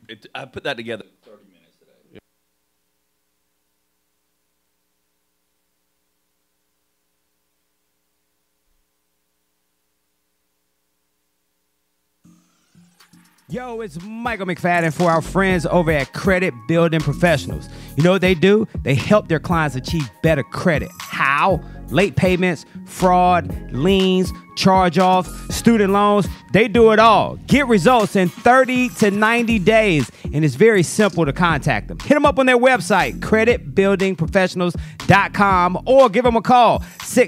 I put that together in 30 minutes today. Yo, it's Michael McFadden for our friends over at Credit Building Professionals. You know what they do? They help their clients achieve better credit. How? Late payments, fraud, liens, charge-offs, student loans. They do it all. Get results in 30 to 90 days, and it's very simple to contact them. Hit them up on their website, creditbuildingprofessionals.com, or give them a call,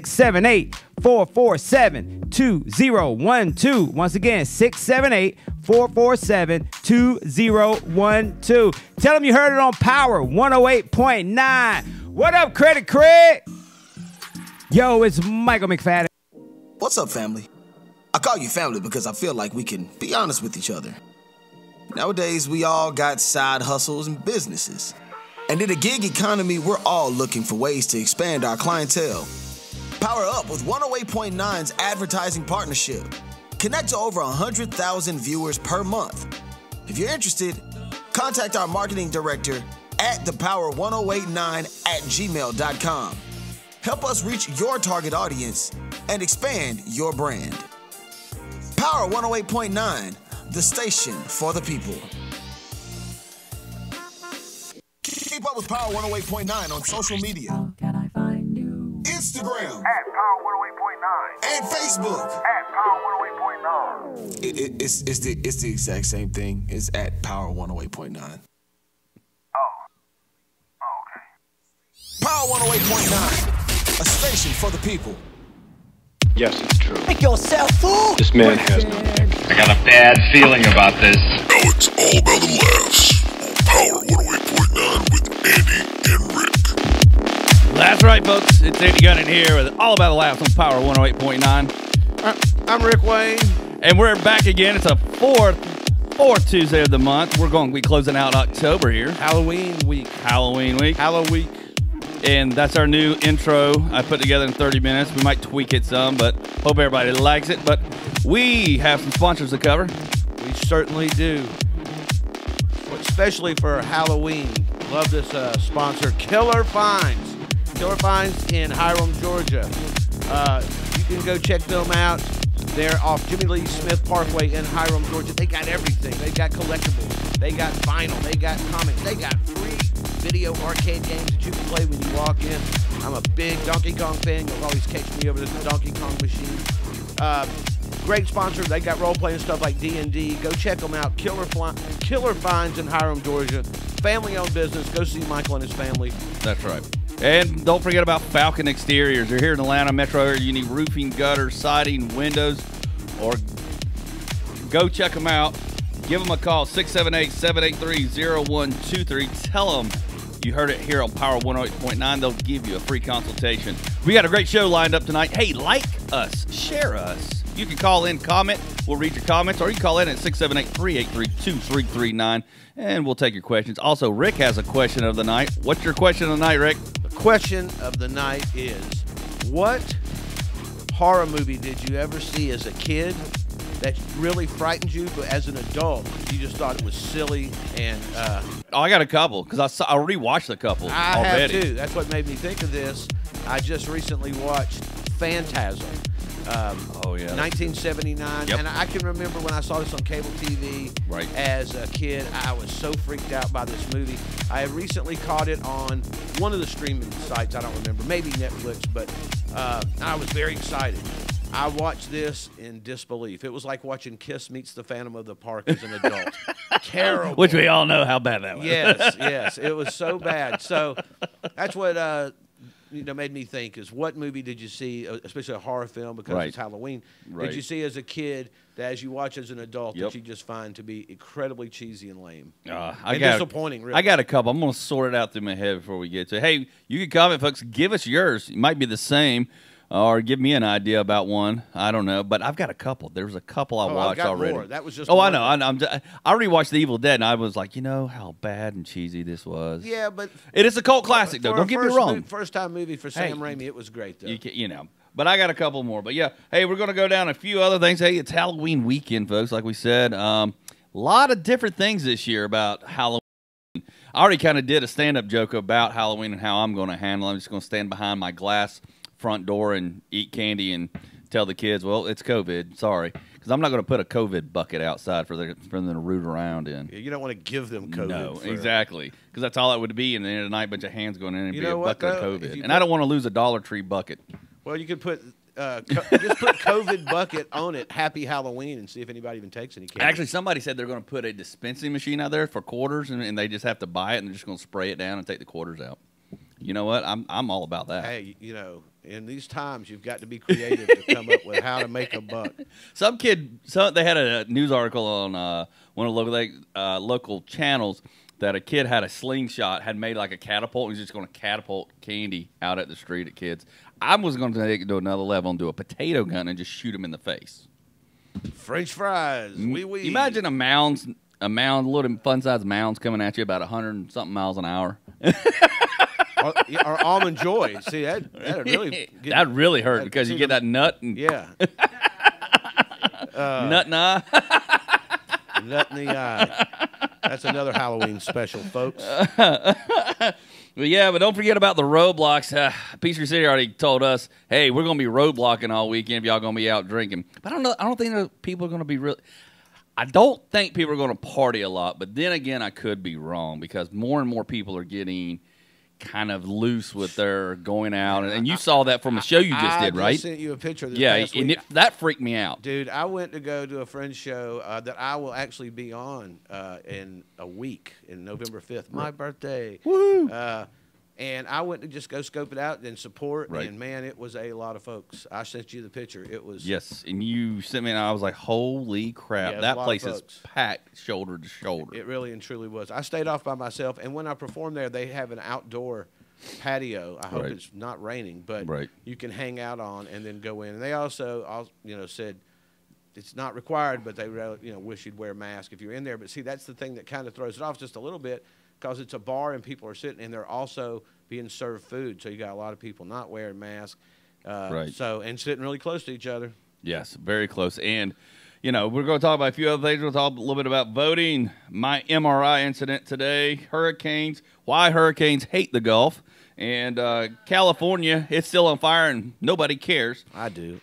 678-447-2012. Once again, 678-447-2012. Tell them you heard it on Power 108.9. What up, Credit Craig? Yo, it's Michael McFadden. What's up, family? I call you family because I feel like we can be honest with each other. Nowadays, we all got side hustles and businesses. And in the gig economy, we're all looking for ways to expand our clientele. Power up with 108.9's advertising partnership. Connect to over 100,000 viewers per month. If you're interested, contact our marketing director at thepower1089@gmail.com. Help us reach your target audience and expand your brand. Power 108.9, the station for the people. Keep up with Power 108.9 on social media. Instagram at Power 108.9 and Facebook at Power 108.9. It's the exact same thing. It's at Power 108.9. Okay. Power 108.9, a station for the people. Yes, it's true. Make yourself fool. This man has no neck. I got a bad feeling about this. Now it's all about the laughs on Power 108.9 with Andy and Rick. That's right, folks. It's Andy Gunn in here with All About the Laughs on Power 108.9. I'm Rick Wayne. And we're back again. It's a fourth Tuesday of the month. We're going to be closing out October here. Halloween week. Halloween. And that's our new intro I put together in 30 minutes. We might tweak it some, but hope everybody likes it. But we have some sponsors to cover. We certainly do. Especially for Halloween. Love this sponsor, Killer Finds. Killer Finds in Hiram, Georgia. You can go check them out. They're off Jimmy Lee Smith Parkway in Hiram, Georgia. They got everything. They got collectibles. They got vinyl. They got comics. They got free video arcade games that you can play when you walk in. I'm a big Donkey Kong fan. You'll always catch me over the Donkey Kong machine. Great sponsor. They got role-playing stuff like D&D. Go check them out. Killer Finds in Hiram, Georgia. Family-owned business. Go see Michael and his family. That's right. And don't forget about Falcon Exteriors. They're here in Atlanta metro area. You need roofing, gutters, siding, windows, or go check them out. Give them a call, 678-783-0123. Tell them you heard it here on Power 108.9. They'll give you a free consultation. We got a great show lined up tonight. Hey, like us, share us. You can call in, comment. We'll read your comments, or you can call in at 678-383-2339, and we'll take your questions. Also, Rick has a question of the night. What's your question of the night, Rick? The question of the night is, what horror movie did you ever see as a kid that really frightened you, but as an adult, you just thought it was silly and... I got a couple, because I rewatched a couple already. Have too. That's what made me think of this. I just recently watched Phantasm. 1979. Yep. And I can remember when I saw this on cable TV as a kid, I was so freaked out by this movie. I recently caught it on one of the streaming sites. I don't remember, maybe Netflix, but I was very excited. I watched this in disbelief. It was like watching Kiss Meets the Phantom of the Park as an adult. Terrible. Which we all know how bad that was. Yes. It was so bad. So that's what made me think is, what movie did you see, especially a horror film because it's Halloween, did you see as a kid that as you watch as an adult that you just find to be incredibly cheesy and lame? Disappointing, really. I got a couple. I'm going to sort it out through my head before we get to it. Hey, you can comment, folks. Give us yours. It might be the same. Or give me an idea about one. I don't know, but I've got a couple. There's a couple I watched already. More. That was just. I know. I already watched The Evil Dead, and I was like, how bad and cheesy this was. Yeah, but it is a cult classic, though. Don't get me wrong. First time movie for Sam Raimi, it was great, though. But I got a couple more. But yeah, hey, we're gonna go down a few other things. Hey, it's Halloween weekend, folks. Like we said, A lot of different things this year about Halloween. I already kind of did a stand-up joke about Halloween and how I'm going to handle it. I'm just going to stand behind my glass front door and eat candy and tell the kids, well, it's COVID. Sorry. Because I'm not going to put a COVID bucket outside for them to root around in. You don't want to give them COVID. No, exactly. Because that's all it would be. And then at the night, a bunch of hands going in and be a bucket of COVID. And I don't want to lose a Dollar Tree bucket. Well, you could put just put COVID bucket on it, Happy Halloween, and see if anybody even takes any candy. Actually, somebody said they're going to put a dispensing machine out there for quarters, and they just have to buy it, and they're just going to spray it down and take the quarters out. You know what? I'm all about that. Hey, in these times, you've got to be creative to come up with how to make a buck. They had a news article on one of the local channels that a kid had a slingshot, had made like a catapult, and he's just going to catapult candy out at the street at kids. I was going to take it to another level and do a potato gun and just shoot him in the face. French fries, wee. Imagine a mound, little fun-sized mounds coming at you about 100-something miles an hour. or Almond Joy. See, that'd really hurt because you get that nut. And yeah. Nut in the eye. Nut in the eye. That's another Halloween special, folks. But don't forget about the roadblocks. Peachtree City already told us, hey, we're going to be roadblocking all weekend if y'all going to be out drinking. But I don't think that people are going to be real. I don't think people are going to party a lot. But then again, I could be wrong because more and more people are getting kind of loose with their going out. And you saw that from a show you just did, right? I sent you a picture of this past and week. that freaked me out. Dude, I went to go to a friend's show that I will actually be on in a week, in November 5th, my birthday. Woo! And I went to just go scope it out and support, Right. and, man, it was a lot of folks. I sent you the picture. It was... Yes, and you sent me, and I was like, holy crap. Yeah, that place is packed shoulder to shoulder. It really and truly was. I stayed off by myself, and when I performed there, they have an outdoor patio. I hope it's not raining, but you can hang out on and then go in. And they also said it's not required, but they wish you'd wear a mask if you're in there. But see, that's the thing that kind of throws it off just a little bit because it's a bar and people are sitting, and they're also being served food. So you got a lot of people not wearing masks, so and sitting really close to each other. Yes, very close. And we're going to talk about a few other things. We'll talk a little bit about voting, my MRI incident today, hurricanes, why hurricanes hate the Gulf, and California, it's still on fire and nobody cares. I do.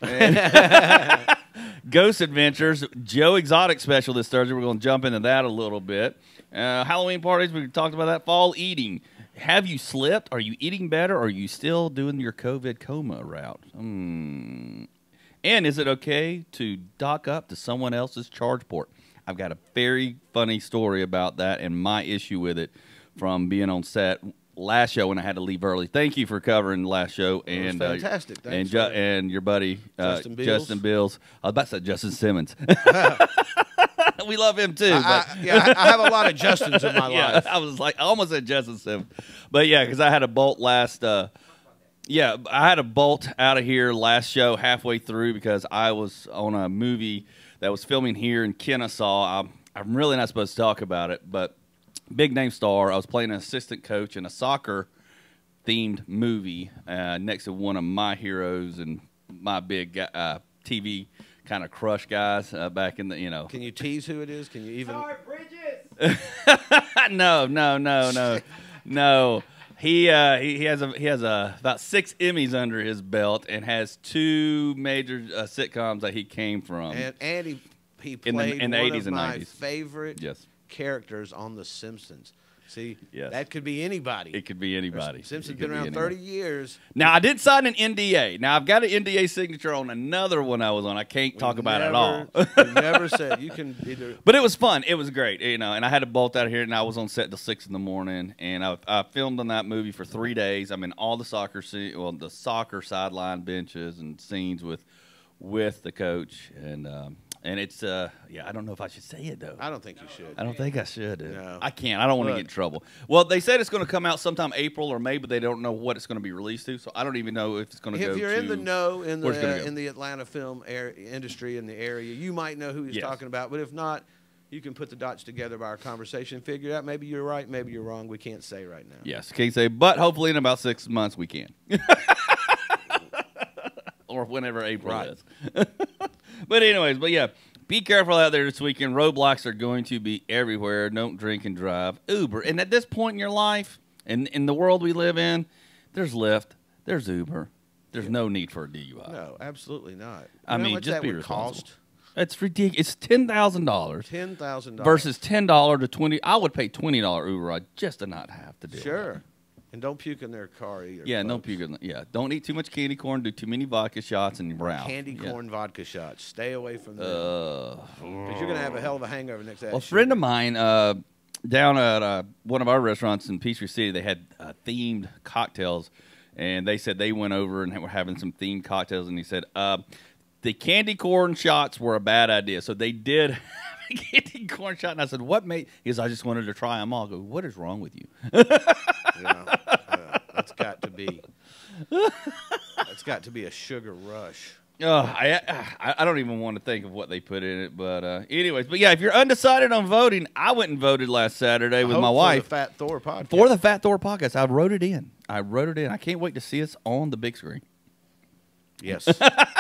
Ghost Adventures, Joe Exotic special this Thursday. We're going to jump into that a little bit. Halloween parties, we talked about that. Fall eating. Have you slipped? Are you eating better? Or are you still doing your COVID coma route? And is it okay to dock up to someone else's charge port? I've got a very funny story about that and my issue with it from being on set last show when I had to leave early. Thank you for covering the last show. It was fantastic. Thanks, and your buddy Justin Bills. I was about to say Justin Simmons. We love him too. I have a lot of Justins in my life. I was like, I almost said Justin Simmons, but because I had a bolt last. I had a bolt out of here last show halfway through because I was on a movie that was filming here in Kennesaw. I'm really not supposed to talk about it, but big name star. I was playing an assistant coach in a soccer themed movie next to one of my heroes and my big TV kind of crush guys back in the Can you tease who it is? Can you even? Sorry, Bridges. No. He has about 6 Emmys under his belt and has 2 major sitcoms that he came from. And he played in the one 80s of and my 90s. favorite characters on The Simpsons. See, yes. That could be anybody. It could be anybody. Simpsons been around 30 years. Now, I did sign an NDA. Now, I've got an NDA signature on another one I was on. I can't talk about it at all. You never said. You can either. But it was fun. It was great. And I had to bolt out of here, and I was on set till 6 in the morning. And I filmed on that movie for 3 days. I'm in all the soccer the soccer sideline benches and scenes with the coach. And it's, I don't know if I should say it, though. I don't think you should. I don't think I should. No. I can't. I don't want to get in trouble. Well, they said it's going to come out sometime April or May, but they don't know what it's going to be released to, so I don't even know if it's going to go to... If you're in the know in the the Atlanta film industry in the area, you might know who he's talking about, but if not, you can put the dots together by our conversation, figure out maybe you're right, maybe you're wrong. We can't say right now. Yes, can't say, but hopefully in about 6 months we can. Or whenever April is. But anyways, Be careful out there this weekend. Roadblocks are going to be everywhere. Don't drink and drive. Uber. And at this point in your life, and in the world we live in, there's Lyft, there's Uber. There's no need for a DUI. No, absolutely not. I mean, how much just that be would responsible. cost? It's ridiculous. It's $10,000 $10,000 versus $10 to $20. I would pay $20 Uber ride just to not have to do it. Sure. And don't puke in their car either. Yeah, no folks. puke. Yeah, don't eat too much candy corn. Do too many vodka shots and brown. Candy Yeah. corn vodka shots. Stay away from them. Because you're going to have a hell of a hangover next day. Well, a friend of mine down at one of our restaurants in Peachtree City, they had themed cocktails, and they said they went over and were having some themed cocktails, and he said the candy corn shots were a bad idea. So they did have a candy corn shot, and I said, what made? He goes, I just wanted to try them all. I go, what is wrong with you? Yeah, that's got to be. That's got to be a sugar rush. I don't even want to think of what they put in it, but anyways. But yeah, if you're undecided on voting, I went and voted last Saturday with my wife For the Fat Thor podcast. for the Fat Thor podcast. I wrote it in. I can't wait to see us on the big screen. Yes.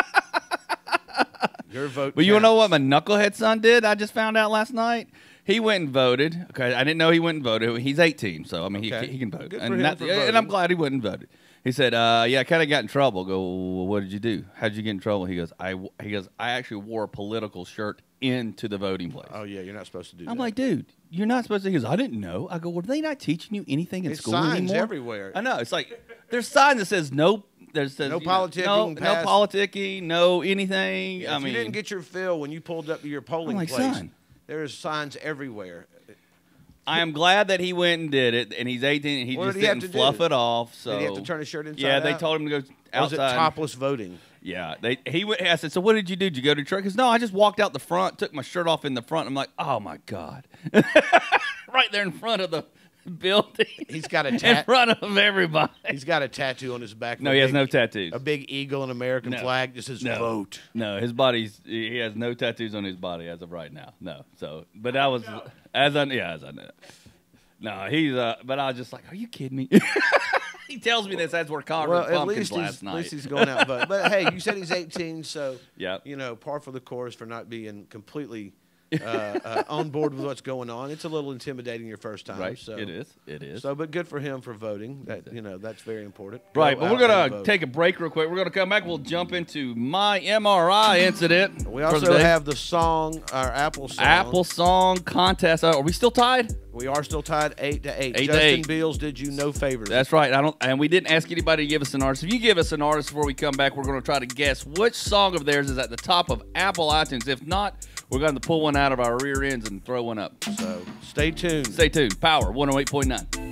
Your vote. But you want to know what counts. my knucklehead son did? I just found out last night. He went and voted. Okay, I didn't know he went and voted. He's 18, so I mean Okay. he can vote. Good for And, him for and I'm voting. glad he went and voted. He said, "Yeah, I kind of got in trouble." I go, well, what did you do? How did you get in trouble? He goes, I actually wore a political shirt into the voting place. Oh yeah, you're not supposed to do that. I'm like, dude, you're not supposed to. He goes, I didn't know. I go, well, are they not teaching you anything in There's school signs anymore? everywhere. I know. It's like there's signs that says no. There's says, No you know, politicking no past- politicking, no anything. Yeah, I if mean, you didn't get your fill when you pulled up to your polling like, place, son. there's signs everywhere. I am glad that he went and did it, and he's 18, and he What just did he have didn't to fluff do? it off. So Did he have to turn his shirt inside Yeah, they out? told him to go Or was outside. it topless voting? Yeah, he went. I said, so what did you do? Did you go to church? Because no, I just walked out the front, took my shirt off in the front. I'm like, oh my god, right there in front of the building. He's got a in front of everybody. He's got a tattoo on his back. No, a he has big- no tattoos. A big eagle and American No. flag that says No. vote. No, his body's he has no tattoos on his body as of right now. No, so but that was as I know. No, he's but I was just like, are you kidding me? He tells me this as we're carving Well, at pumpkins least, last night. he's going out voting. But hey, you said he's 18, so Yep. you know, par for the course for not being completely on board with what's going on. It's a little intimidating your first time. Right, So it is. It is. So, but good for him for voting. That that's very important. Right, Go but we're out and going to vote. take a break real quick. We're going to come back. We'll jump into my MRI incident. We for the also day. have the song, our Apple song. Apple Song Contest. Are we still tied? We are still tied 8-8. 8-8. Justin Beals did you no favors. That's right. And we didn't ask anybody to give us an artist. If you give us an artist before we come back, we're going to try to guess which song of theirs is at the top of Apple iTunes. If not, we're going to pull one out of our rear ends and throw one up. So stay tuned. Stay tuned. Power 108.9.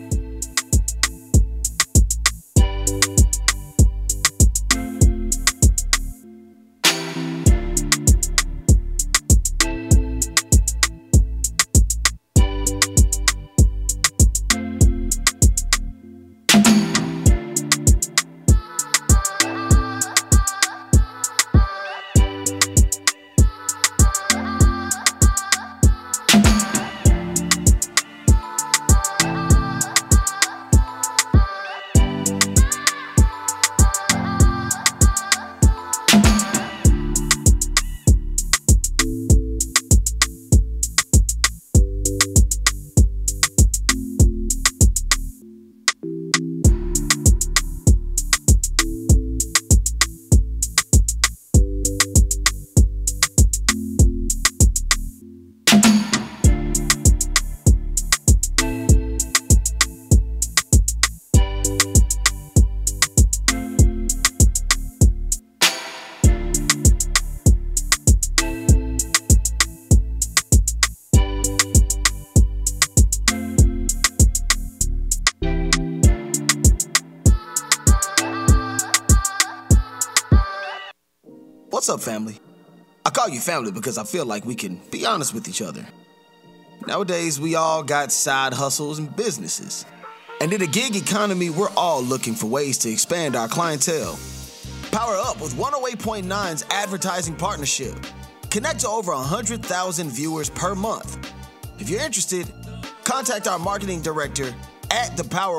What's up, family? I call you family because I feel like we can be honest with each other. Nowadays, we all got side hustles and businesses. And in a gig economy, we're all looking for ways to expand our clientele. Power up with 108.9's advertising partnership. Connect to over 100,000 viewers per month. If you're interested, contact our marketing director at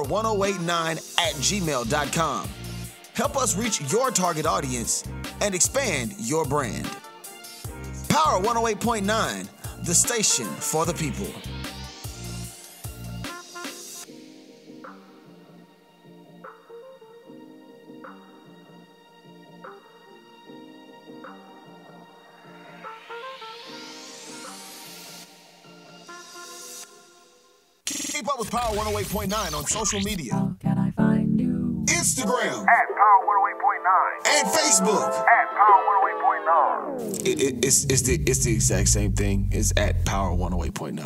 thepower1089@gmail.com. Help us reach your target audience and expand your brand. Power 108.9, the station for the people. Keep up with Power 108.9 on social media. Can I find you? Instagram At Power 108.9. and Facebook. At Power 108.9. It's the exact same thing. It's at Power 108.9.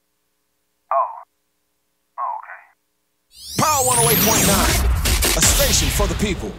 Oh, okay. Power 108.9, a station for the people.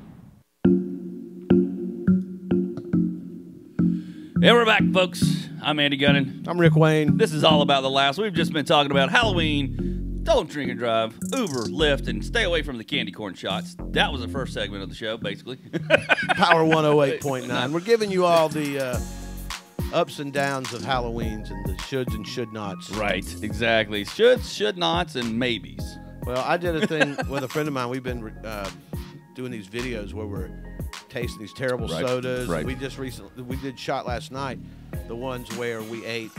And we're back, folks. I'm Andy Gunnan. I'm Rick Wayne. This is all about the laughs. We've just been talking about Halloween, don't drink and drive, Uber, Lyft, and stay away from the candy corn shots. That was the first segment of the show, basically. Power 108.9. We're giving you all the ups and downs of Halloweens and the shoulds and should nots. Right, exactly. Shoulds, should nots, and maybes. Well, I did a thing with a friend of mine. We've been doing these videos where we're tasting these terrible Right, sodas. right. We just recently did shot last night, the ones where we ate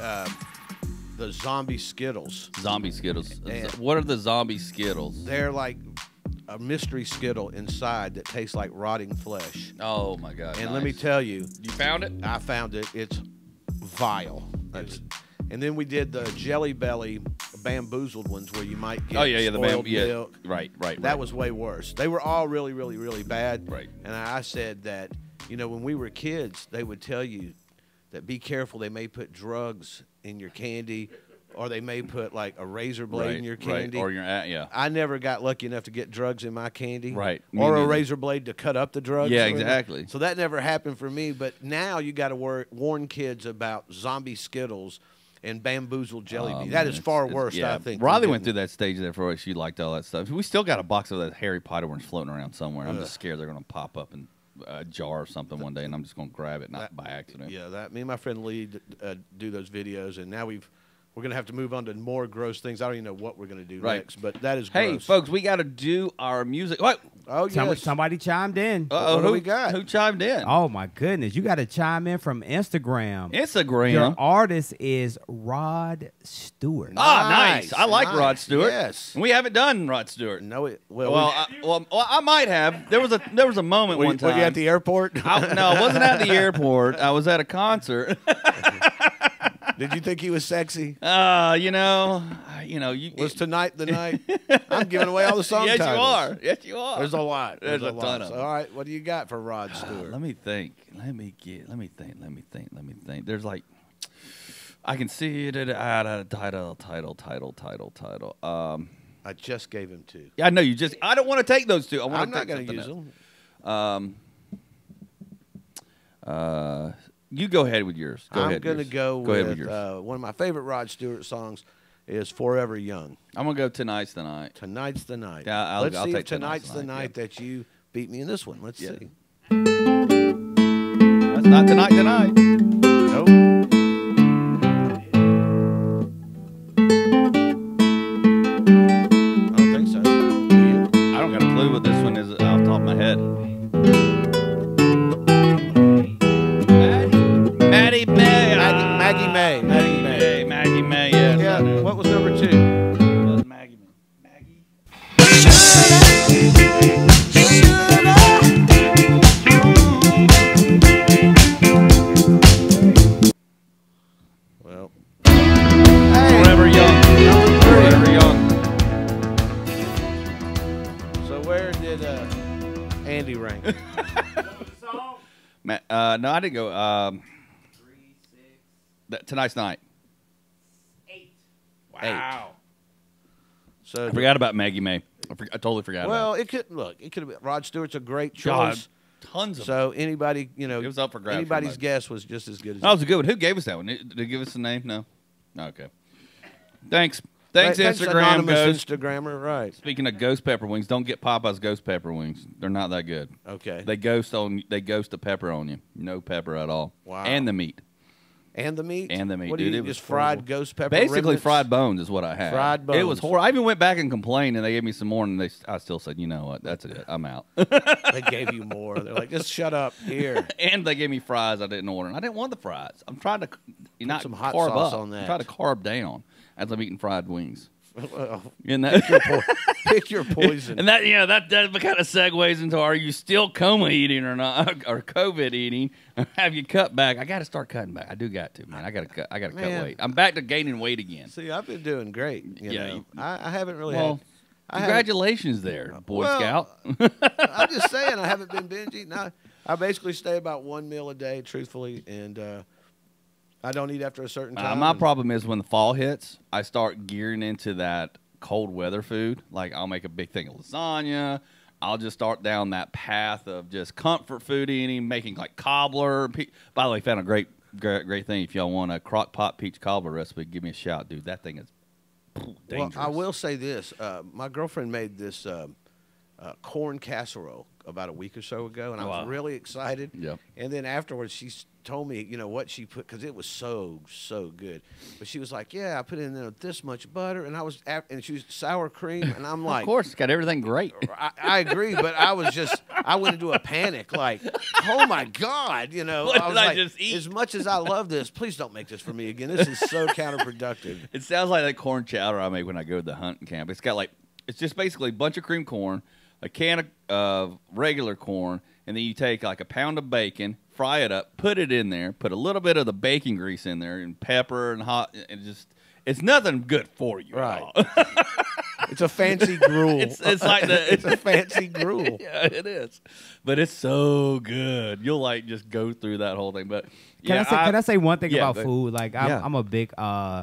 the zombie Skittles. Zombie Skittles. And- What are the zombie Skittles? They're like a mystery Skittle inside that tastes like rotting flesh. Oh, my God. And let me tell you, You found it? I found it. It's vile. And then we did the Jelly Belly bamboozled ones where you might get the spoiled yeah. milk. Right. That was way worse. They were all really, really, really bad. Right. And I said that, when we were kids, they would tell you that be careful. They may put drugs in your candy, or they may put like a razor blade in your candy. Or your yeah. I never got lucky enough to get drugs in my candy. Right. Me Or a neither. razor blade to cut up the drugs. Yeah, or anything. exactly. So that never happened for me. But now you got to warn kids about zombie Skittles and bamboozled jelly beans. That is far worse, I think. Riley than went getting- through that stage there for us. She liked all that stuff. We still got a box of that Harry Potter ones floating around somewhere. I'm just scared they're going to pop up in a jar or something one day, and I'm just going to grab it, not by accident. Yeah, me and my friend Lee do those videos, and now we're going to have to move on to more gross things. I don't even know what we're going to do Right. next, but that is Hey, gross. folks, we got to do our music. What? Oh, yes. Somebody chimed in. Uh-oh, What do who we got? Who chimed in? Oh my goodness, you got to chime in from Instagram. Instagram. Your artist is Rod Stewart. Ah, nice. I like nice. Rod Stewart. Yes. We haven't done Rod Stewart. No, Well, I might have. There was a moment were one time. you at the airport? No, I wasn't at the airport. I was at a concert. Did you think he was sexy? You Was tonight the night? I'm giving away all the song Yes, titles. you are. Yes, you are. There's a lot. There's a lot. ton of So, them. all right, what do you got for Rod Stewart? Let me think. Let me think. There's like, I can see it at title. I just gave him two. Yeah, I know you just. I don't want to take those two. I'm not going to use them. You go ahead with yours. I'm going to go ahead with with yours. one of my favorite Rod Stewart songs is Forever Young. I'm gonna go Tonight's the Night. Tonight's the night. Yeah, Let's I'll see take if tonight's the yeah. night that you beat me in this one. Let's Yeah. see. That's not tonight. Nope. I don't think so. Do you? I don't got a clue what this one is off the top of my head. Maddie May. Maggie May. Maggie May. Maggie May. Yes, I Yeah. know. What was number two? It was Maggie May. Well. Forever Young. Forever Young. So where did Andy rank? No, I didn't go. Tonight's Night. 8. Wow. So I forgot about Maggie May. I totally forgot well, about it could have been Rod Stewart's a great it. God, choice. tons of them. So anybody, It was up for grabs. anybody's for guess was just as good as That was a good one. Who gave us that one? Did they give us the name? No. Okay. Thanks. Thanks, Instagram. anonymous Ghost. Instagrammer, right? Speaking of ghost pepper wings, don't get Popeye's ghost pepper wings. They're not that good. Okay. They ghost the pepper on you. No pepper at all. Wow. And the meat. And the meat? And the meat, What do dude, you it was just fried horrible. ghost pepper Basically, remnants? fried bones is what I had. Fried It was bones. horrible. I even went back and complained, and they gave me some more, and I still said, you know what, that's it. I'm out. They gave you more. They're like, just shut up here. And they gave me fries I didn't order, and I didn't want the fries. I'm trying to not some hot carb sauce up. on that. I'm trying to carb down as I'm eating fried wings. Well, You know? pick your poison. And that kind of segues into, are you still coma eating or not, or COVID eating? Or have you cut back? I got to start cutting back. I do got to, man. I got to cut Man. weight. I'm back to gaining weight again. See, I've been doing great. You Yeah, know. I haven't really Well, had. congratulations there, Boy Well, Scout. I'm just saying, I haven't been binge eating. I basically stay about one meal a day, truthfully, and I don't eat after a certain time. My and- problem is when the fall hits, I start gearing into that cold weather food. Like I'll make a big thing of lasagna. I'll just start down that path of just comfort food eating, making like cobbler. By the way, found a great thing. If y'all want a crock pot peach cobbler recipe, give me a shout, dude. That thing is dangerous. Well, I will say this. My girlfriend made this corn casserole about a week or so ago, and I was Wow. really excited. Yep. And then afterwards, she told me, you know, what she put, because it was so good. But she was like, yeah, I put in there this much butter, and and she was sour cream, and I'm like, Of course, it's got everything great. I agree, but I went into a panic, like, oh my God, you know. What I was did I like, just eat? as much as I love this, please don't make this for me again. This is so counterproductive. It sounds like that corn chowder I make when I go to the hunting camp. It's just basically a bunch of cream corn, a can of regular corn, and then you take like a pound of bacon, fry it up, put it in there, put a little bit of the bacon grease in there, and pepper and hot, and it's nothing good for you. Right. At all. It's a fancy gruel. It's like It's a fancy gruel. Yeah, it is, but it's so good. You'll like just go through that whole thing. But Can I say one thing yeah, about but- food? Like yeah. I'm a big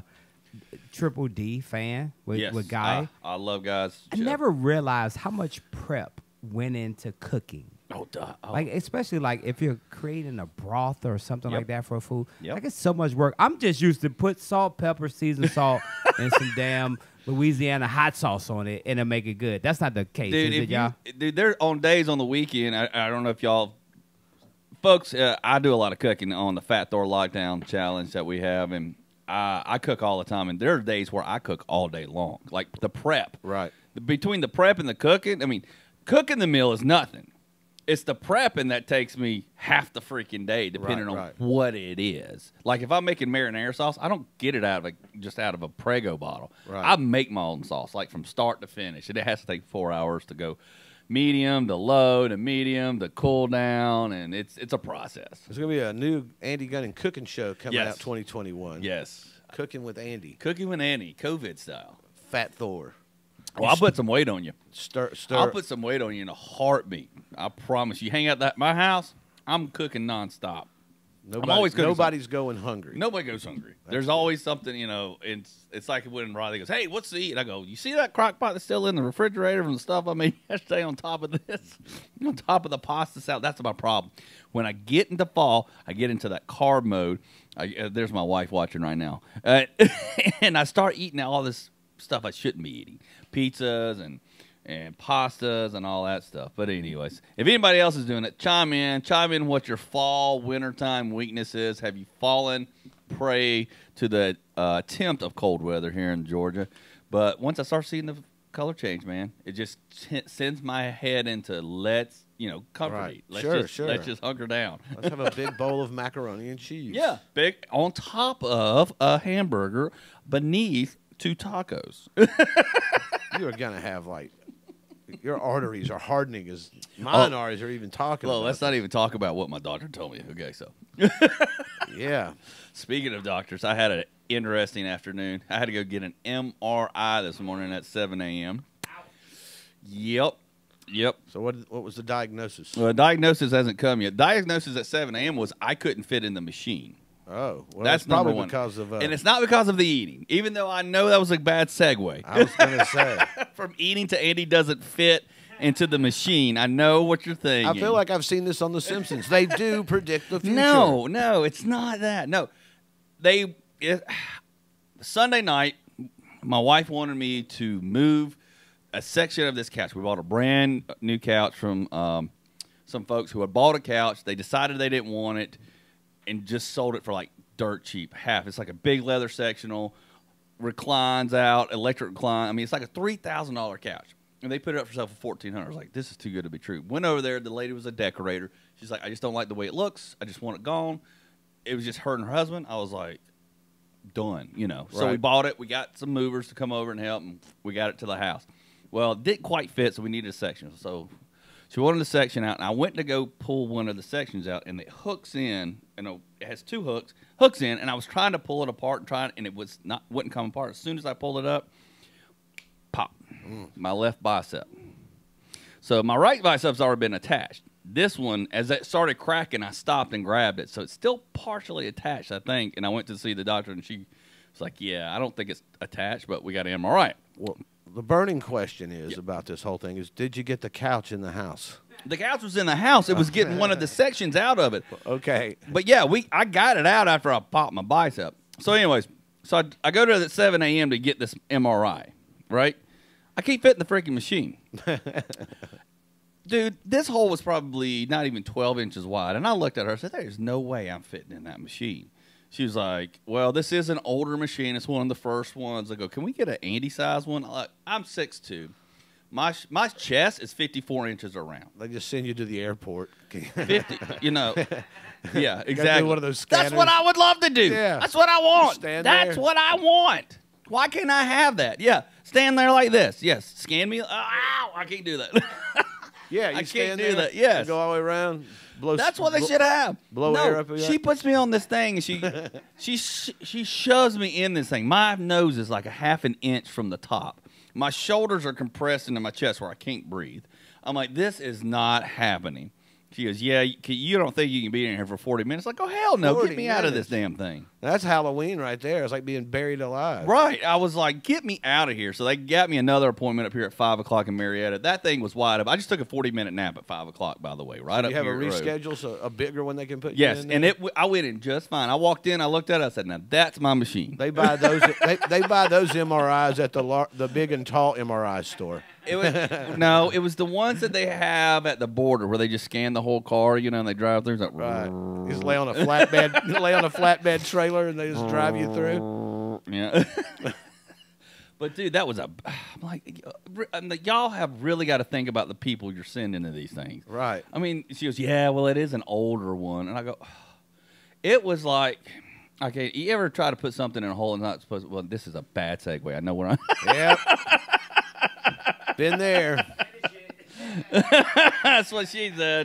Triple D fan with Guy. I love guys. I never realized how much prep went into cooking. Oh, duh. Oh. Like especially like if you're creating a broth or something Yep. like that for a food. Yep. Like it's so much work. I'm just used to put salt, pepper, seasoned salt, and some damn Louisiana hot sauce on it, and it'll make it good. That's not the case, Dude, is it, y'all? dude, they're on days on the weekend. I don't know if y'all, folks. I do a lot of cooking on the Fat Thor Lockdown Challenge that we have, and I cook all the time. And there are days where I cook all day long, like the prep. Right. Between the prep and the cooking, I mean, cooking the meal is nothing. It's the prepping that takes me half the freaking day, depending on right. what it is. Like if I'm making marinara sauce, I don't get it out of a Prego bottle. Right. I make my own sauce, like from start to finish, and it has to take 4 hours to go medium to low to medium to cool down, and it's a process. There's going to be a new Andy Gunning cooking show coming Yes. out 2021. Yes, Cooking with Andy. cooking with Annie, COVID style. Fat Thor. Well, I'll put some weight on you. Stir. I'll put some weight on you in a heartbeat. I promise. You hang out at my house, I'm cooking nonstop. always cooking Nobody's going hungry. Nobody goes hungry. There's always something, you know. It's like when Riley goes, "Hey, what's to eat?" I go, "You see that crock pot that's still in the refrigerator from the stuff I made yesterday on top of this, on top of the pasta salad?" That's my problem. When I get into fall, I get into that carb mode. There's my wife watching right now, and I start eating all this stuff I shouldn't be eating, pizzas and pastas and all that stuff. But anyways, if anybody else is doing it, chime in what your fall, wintertime weakness is. Have you fallen prey to the attempt of cold weather here in Georgia? But once I start seeing the color change, man, it just sends my head into comfort Right. eat. Let's Sure. just hunker down. Let's have a big bowl of macaroni and cheese. Yeah, big on top of a hamburger beneath 2 tacos. You are going to have, like, your arteries are hardening as mine are as you're even talking Well, about let's it. not even talk about what my doctor told me. Okay, so. Yeah. Speaking of doctors, I had an interesting afternoon. I had to go get an MRI this morning at 7 a.m. Yep. So what was the diagnosis? Well, the diagnosis hasn't come yet. Diagnosis at 7 a.m. was I couldn't fit in the machine. Oh, well, That's probably number one. because of. And it's not because of the eating, even though I know that was a bad segue. I was going to say. From eating to Andy doesn't fit into the machine. I know what you're thinking. I feel like I've seen this on The Simpsons. They do predict the future. No, it's not that. No, Sunday night, my wife wanted me to move a section of this couch. We bought a brand new couch from some folks who had bought a couch. They decided they didn't want it and just sold it for like dirt cheap. Half. It's like a big leather sectional, reclines out, electric recline. I mean, it's like a $3,000 couch. And they put it up for sale for $1,400. I was like, this is too good to be true. Went over there. The lady was a decorator. She's like, I just don't like the way it looks. I just want it gone. It was just her and her husband. I was like, done, you know. So we bought it. We got some movers to come over and help, and we got it to the house. Well, it didn't quite fit, so we needed a section. So she wanted the section out, and I went to go pull one of the sections out, and it hooks in. You know, it has two hooks in, and I was trying to pull it apart and it wouldn't come apart. As soon as I pulled it up, pop, my left bicep. So my right bicep's already been attached. This one, as it started cracking, I stopped and grabbed it. So it's still partially attached, I think. And I went to see the doctor, and she was like, yeah, I don't think it's attached, but we got an MRI. Well, the burning question is about this whole thing is, did you get the couch in the house? The couch was in the house. It was getting one of the sections out of it. Okay. But, yeah, I got it out after I popped my bicep. So, anyways, I go to at 7 a.m. to get this MRI, right? I keep fitting the freaking machine. Dude, this hole was probably not even 12 inches wide. And I looked at her and said, there's no way I'm fitting in that machine. She was like, well, this is an older machine. It's one of the first ones. I go, can we get an Andy size one? I'm 6'2". My chest is 54 inches around. They just send you to the airport. 50, you know. Yeah, exactly. Do one of those scanners. That's what I would love to do. Yeah. That's what I want. That's what I want. Why can't I have that? Yeah, stand there like this. Yes, scan me. Ow, I can't do that. Yeah, you I stand can't do there, that. Yes. Go all the way around. That's what they should have. Blow air up. She puts me on this thing, and she shoves me in this thing. My nose is like a half an inch from the top. My shoulders are compressed into my chest where I can't breathe. I'm like, this is not happening. She goes, yeah, you don't think you can be in here for 40 minutes? Like, oh, hell no. Get me out of this damn thing. That's Halloween right there. It's like being buried alive. Right. I was like, get me out of here. So they got me another appointment up here at 5 o'clock in Marietta. That thing was wide up. I just took a 40-minute nap at 5 o'clock, by the way, right up here. You have a reschedule, so a bigger one they can put you in? Yes, and I went in just fine. I walked in, I looked at it, I said, now that's my machine. They buy those they buy those MRIs at the big and tall MRI store. It was the ones that they have at the border where they just scan the whole car, you know, and they drive through. Like, right. Just lay on a flatbed trailer and they just drive you through. Yeah. But dude, that was I'm like, y'all have really got to think about the people you're sending to these things. Right. I mean, she goes, yeah, well, it is an older one, and I go, it was like. Okay, you ever try to put something in a hole and not supposed to? Well, this is a bad segue. I know where I'm. Yep. Been there. That's what she said.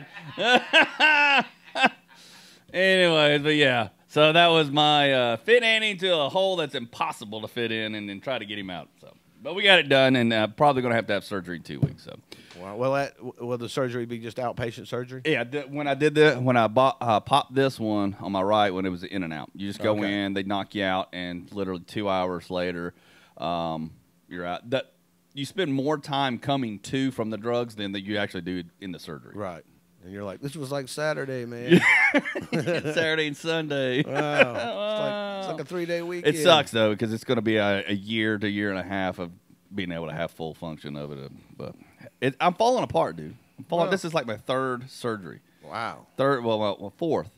Anyways, but yeah. So that was my fit Andy into a hole that's impossible to fit in and then try to get him out. So, but we got it done, and probably going to have surgery in 2 weeks. So. Wow. Will the surgery be just outpatient surgery? Yeah. When I popped this one on my right when it was in and out, you just go in, they knock you out, and literally 2 hours later, you're out. You spend more time coming to from the drugs than that you actually do in the surgery. Right. And you're like, this was like Saturday, man. Saturday and Sunday. Wow. It's like a 3-day weekend. It sucks, though, because it's going to be a year to year and a half of being able to have full function of it. But I'm falling apart, dude. This is like my third surgery. Wow. Fourth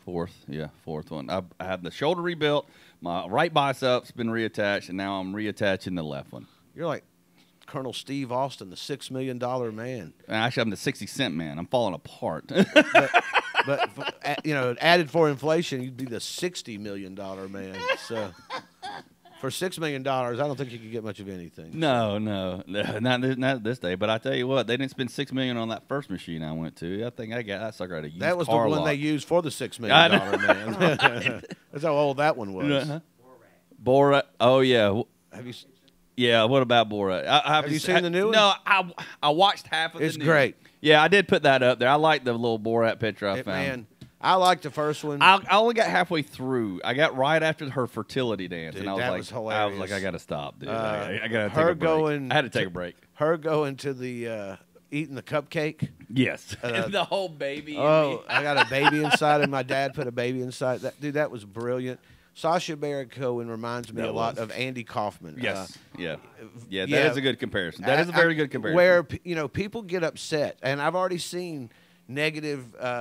one. I had the shoulder rebuilt. My right bicep's been reattached, and now I'm reattaching the left one. You're like Colonel Steve Austin, the $6 million man. Actually, I'm the 60-cent man. I'm falling apart. but you know, added for inflation, you'd be the $60 million man. So for $6 million, I don't think you could get much of anything. No, not this day. But I tell you what, they didn't spend $6 million on that first machine I went to. I think I got that sucker at a used car lot. That was the one they used for the $6 million man. That's how old that one was. Borat. Oh yeah. Have you? Yeah, what about Borat? Have you seen the new one? No, I watched half of it. It's great. Yeah, I did put that up there. I like the little Borat picture I found. Man, I liked the first one. I only got halfway through. I got right after her fertility dance, dude, and I was hilarious. I got to stop, dude. I got to take a break. I had to take a break. Her going to the eating the cupcake. Yes, the whole baby. Oh, I got a baby inside, and my dad put a baby inside. That was brilliant. Sacha Baron Cohen reminds me a lot of Andy Kaufman. Yes, that is a good comparison. That is a very good comparison. Where people get upset, and I've already seen negative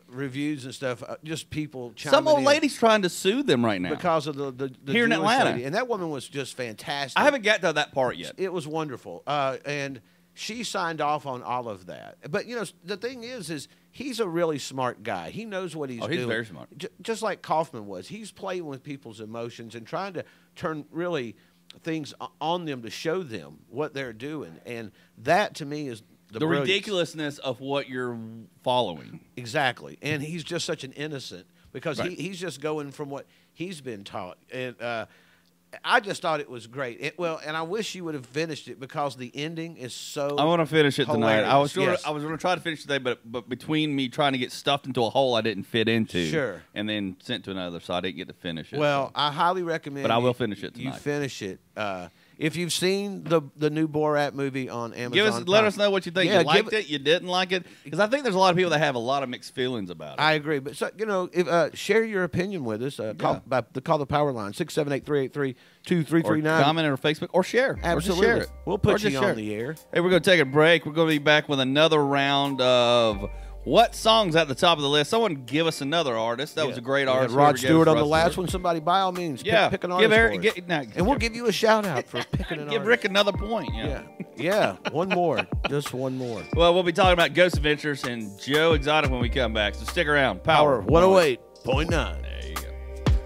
reviews and stuff. Just people chiming Some old in lady's trying to sue them right now. because of the Here in Jewish Atlanta. lady. And that woman was just fantastic. I haven't got to that part yet. It was wonderful, and she signed off on all of that. But the thing is he's a really smart guy. He knows what he's doing. He's very smart. Just like Kaufman was. He's playing with people's emotions and trying to turn really things on them to show them what they're doing. And that to me is the brilliance. Ridiculousness of what you're following. Exactly. And he's just such an innocent because Right. he's just going from what he's been taught. And I just thought it was great. And I wish you would have finished it because the ending is so I want to finish it tonight. I was hilarious. going to try to finish today, but between me trying to get stuffed into a hole I didn't fit into, Sure. and then sent to another, so I didn't get to finish it. Well, I highly recommend. But I will you- finish it You tonight. finish it. If you've seen the new Borat movie on Amazon, let Prime- us know what you think. Yeah, You liked give it? You didn't like it? Because I think there's a lot of people that have a lot of mixed feelings about it. I agree, but if, share your opinion with us. Call the power line 678-383-2339. Or comment on our Facebook or share. Absolutely, Or just share it. we'll Or put just you share on it. the air. Hey, we're going to take a break. We're going to be back with another round of what songs at the top of the list. Someone give us another artist. That was a great We had artist. Rod Whoever gave Stewart us on the Rod last Stewart. one. Somebody, by all means, Yeah, pick an give artist Eric, for us. and we'll give you a shout out for picking an give artist. Rick another point. Yeah, one more, just one more. Well, we'll be talking about Ghost Adventures and Joe Exotic when we come back. So stick around. Power 108.9. There you go.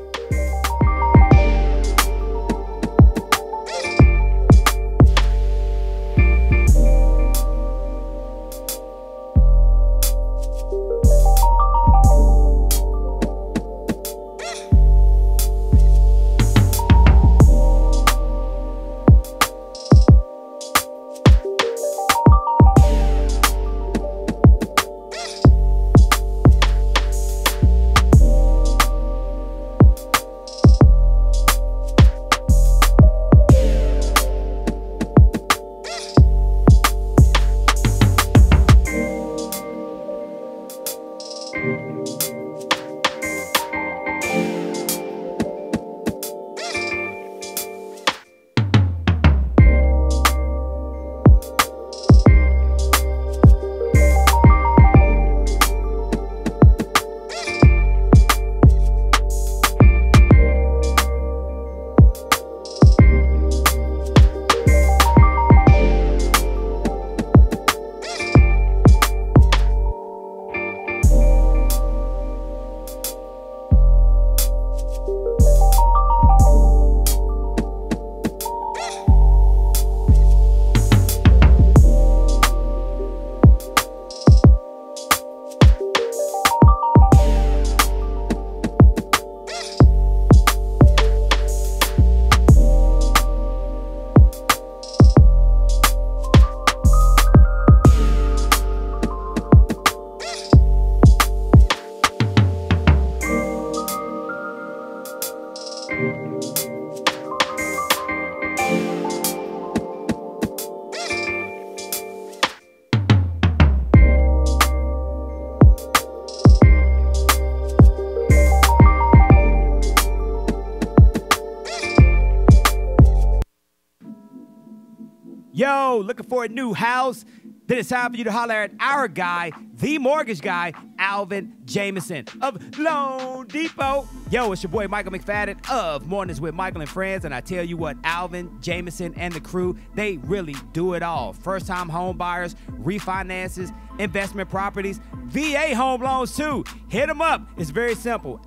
Yo, looking for a new house? Then it's time for you to holler at our guy, the mortgage guy, Alvin Jameson of Loan Depot. Yo, it's your boy Michael McFadden of Mornings with Michael and Friends, and I tell you what, Alvin Jameson and the crew, they really do it all. First-time home buyers, refinances, investment properties, VA home loans too. Hit them up. It's very simple.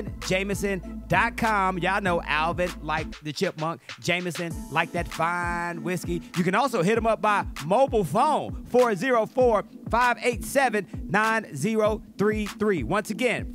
AlvinJameson.com. Y'all know Alvin like the chipmunk, Jameson like that fine whiskey. You can also hit them up by mobile phone, 404-587-9033. Once again,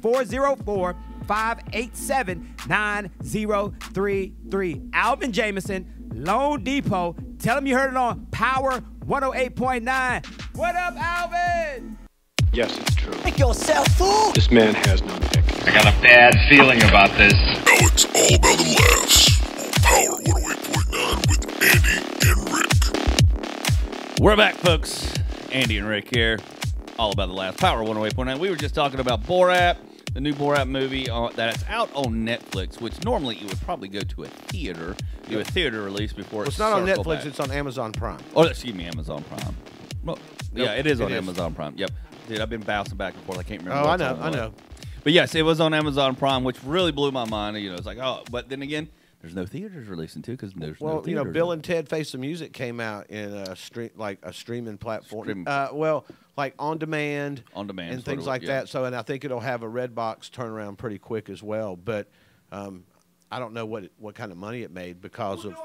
404-587-9033. Alvin Jameson, Loan Depot. Tell them you heard it on Power 108.9. What up, Alvin? Yes, it's true. Make yourself fool. This man has no pick. I got a bad feeling about this. Now it's all about the laughs on Power 108.9 with Andy and Rick. We're back, folks. Andy and Rick here. All about the last Power 108.9. We were just talking about Borat, the new Borat movie that's out on Netflix, which normally you would probably go to a theater, do a theater release before Well, it's not on circle Netflix. back. It's on Amazon Prime. Oh, excuse me, Amazon Prime. Well, yeah, it is on it is. Amazon Prime. Yep. Dude, I've been bouncing back and forth. I can't remember. Oh, I what's know, on I what. know. But yes, it was on Amazon Prime, which really blew my mind. You know, it's like, oh, but then again, there's no theaters releasing too because there's no Well, theaters. Bill and Ted Face the Music came out in a streaming platform. Like on demand, On demand and is what things it- like yeah. that. So, and I think it'll have a Redbox turnaround pretty quick as well. But I don't know what kind of money it made because of.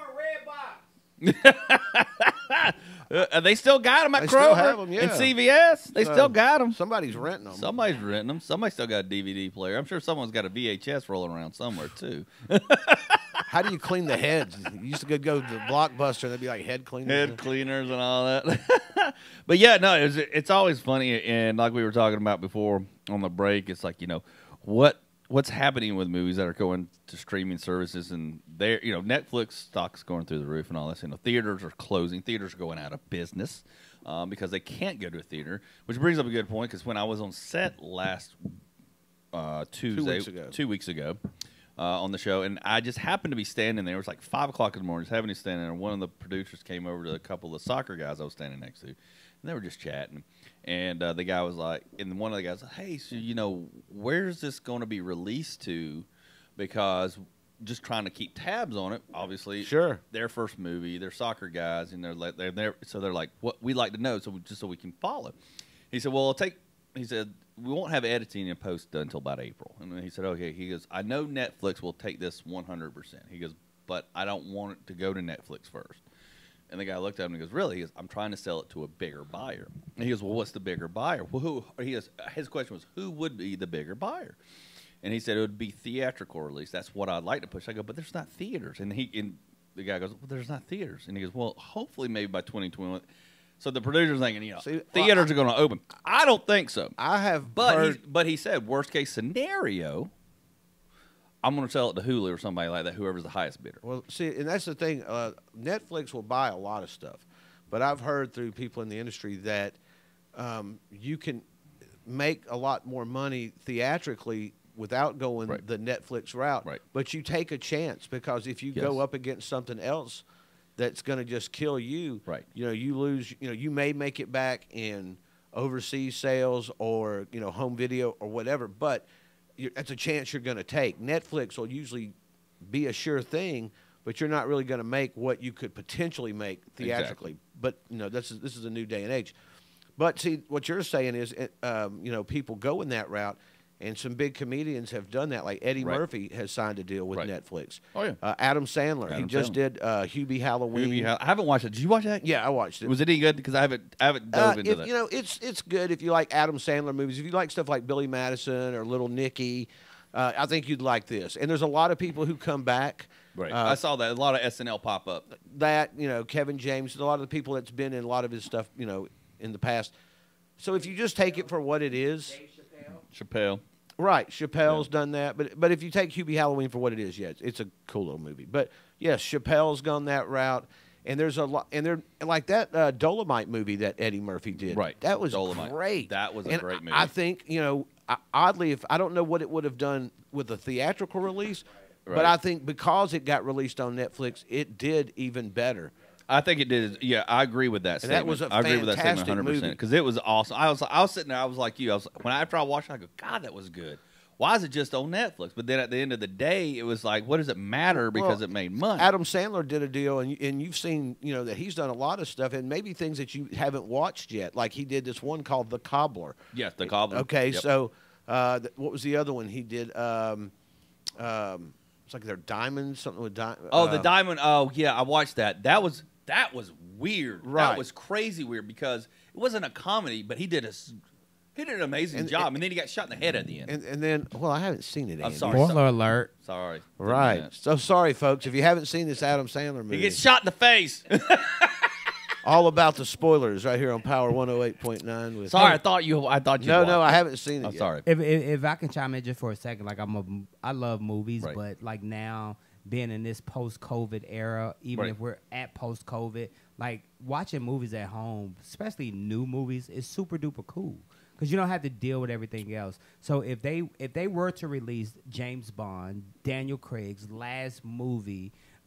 They still got them at They Kroger still have 'em, and yeah. CVS. They So, still got them. Somebody's renting them. Somebody's renting them. Somebody still got a DVD player. I'm sure someone's got a VHS rolling around somewhere too. How do you clean the heads? You used to go to the Blockbuster and they'd be like head cleaners. Head cleaners and all that. But yeah, no, it's always funny. And like we were talking about before on the break, it's like, what's happening with movies that are going to streaming services, and they're, Netflix stock's going through the roof and all this. Theaters are closing. Theaters are going out of business because they can't go to a theater, which brings up a good point because when I was on set last Tuesday, 2 weeks ago, on the show, and I just happened to be standing there. It was like 5 o'clock in the morning, just happened to be standing there. And one of the producers came over to a couple of the soccer guys I was standing next to, and they were just chatting. And the guy was like, and one of the guys said, "Hey, so where's this going to be released to?" Because just trying to keep tabs on it, obviously. Sure. Their first movie, they're soccer guys, and they're there, so they're like, "What we'd like to know, so we can follow." He said, "Well, He said, we won't have editing and post done until about April." And then he said, okay. He goes, "I know Netflix will take this 100%. He goes, "But I don't want it to go to Netflix first." And the guy looked at him and he goes, "Really?" He goes, "I'm trying to sell it to a bigger buyer." And he goes, "Well, what's the bigger buyer?" Well, his question was, who would be the bigger buyer? And he said, "It would be theatrical release. That's what I'd like to push." I go, "But there's not theaters." And the guy goes, "Well, there's not theaters." And he goes, "Well, hopefully maybe by 2021. So the producer's thinking, theaters are going to open. I don't think so. I have But he said, worst case scenario, I'm going to sell it to Hulu or somebody like that, whoever's the highest bidder. Well, see, and that's the thing. Netflix will buy a lot of stuff, but I've heard through people in the industry that you can make a lot more money theatrically without going the Netflix route. Right. But you take a chance because if you go up against something else that's going to just kill you, right? You lose. You may make it back in overseas sales or home video or whatever, but that's a chance you're going to take. Netflix will usually be a sure thing, but you're not really going to make what you could potentially make theatrically. Exactly. But this is a new day and age. But see, what you're saying is, people go in that route, and some big comedians have done that. Like Eddie Murphy has signed a deal with Netflix. Oh yeah. Adam Sandler. He just did Hubie Halloween. I haven't watched it. Did you watch that? Yeah, I watched it. Was it any good? Because I haven't dove into that. It's good if you like Adam Sandler movies. If you like stuff like Billy Madison or Little Nicky, I think you'd like this. And there's a lot of people who come back. Right. I saw that. A lot of SNL pop up. That, Kevin James, a lot of the people that's been in a lot of his stuff, in the past. So if you just take it for what it is. Chappelle. Right, Chappelle's done that, but if you take Hubie Halloween for what it is, it's a cool little movie. But yes, Chappelle's gone that route, and there's a lot, and they're like that Dolomite movie that Eddie Murphy did. Right, that was Dolomite. Great. That was a great movie. I think oddly, if I don't know what it would have done with a theatrical release, but I think because it got released on Netflix, it did even better. I think it did. Yeah, I agree with that statement. That was a I agree with that statement fantastic 100% because it was awesome. I was sitting there. I was like you. After I watched it, I go, God, that was good. Why is it just on Netflix? But then at the end of the day, it was like, what does it matter because it made money? Adam Sandler did a deal, and you've seen that he's done a lot of stuff, and maybe things that you haven't watched yet. Like he did this one called The Cobbler. Yes, The Cobbler. Okay, yep. So what was the other one he did? It's like they're diamonds, something with diamond. Oh, the diamond. Oh, yeah, I watched that. That was weird. Right. That was crazy weird because it wasn't a comedy, but he did an amazing job, and then he got shot in the head at the end. And then, well, I haven't seen it. I'm sorry. Spoiler alert. Sorry. Right. So sorry, folks, if you haven't seen this Adam Sandler movie. He gets shot in the face. All about the spoilers right here on Power 108.9. With Sorry, I thought you. No, I haven't seen it. I'm yet. sorry. If I can chime in just for a second, like I love movies, Right. but like now being in this post-COVID era, even Right. if we're at post-COVID, like watching movies at home, especially new movies, is super duper cool because you don't have to deal with everything else. So if they were to release James Bond, Daniel Craig's last movie,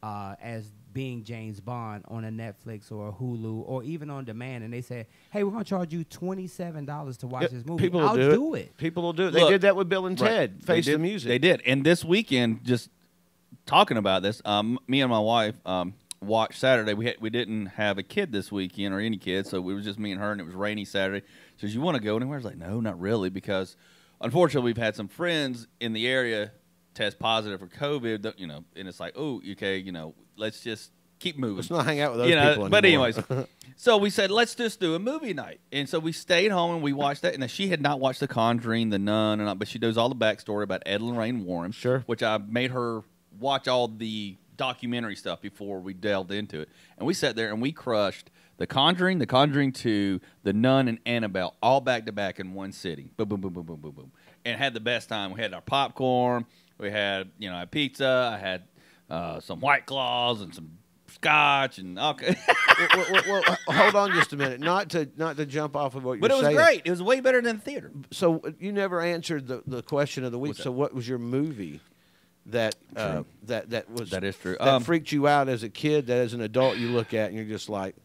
as being James Bond on a Netflix or a Hulu or even on demand, and they said, "Hey, we're gonna charge you $27 to watch this movie." People will I'll do it. People will do it. Look, they did that with Bill and right. Ted. They Face the did- Music. They did. And this weekend, just talking about this, me and my wife watched Saturday. We didn't have a kid this weekend or any kids, so it was just me and her, and it was rainy Saturday. She says, "You want to go anywhere?" I was like, "No, not really," because unfortunately we've had some friends in the area test positive for COVID, you know, and it's like, oh, okay, you know, let's just keep moving. Let's not hang out with those you know, people but anymore. anyways, so we said, let's just do a movie night. And so we stayed home and we watched that. And she had not watched The Conjuring, The Nun, but she knows all the backstory about Ed and Lorraine Warren. Sure. Which I made her watch all the documentary stuff before we delved into it. And we sat there and we crushed The Conjuring, The Conjuring 2, The Nun, and Annabelle all back to back in one sitting. Boom, boom, boom, boom, boom, boom, boom. And had the best time. We had our popcorn. We had, you know, a pizza. I had some White Claws and some scotch and okay. well, hold on just a minute. Not to jump off of what you're But it was saying. great. It was way better than the theater. So you never answered the question of the week. What's that? So what was your movie that that was That is true. that freaked you out as a kid? That as an adult you look at and you're just like,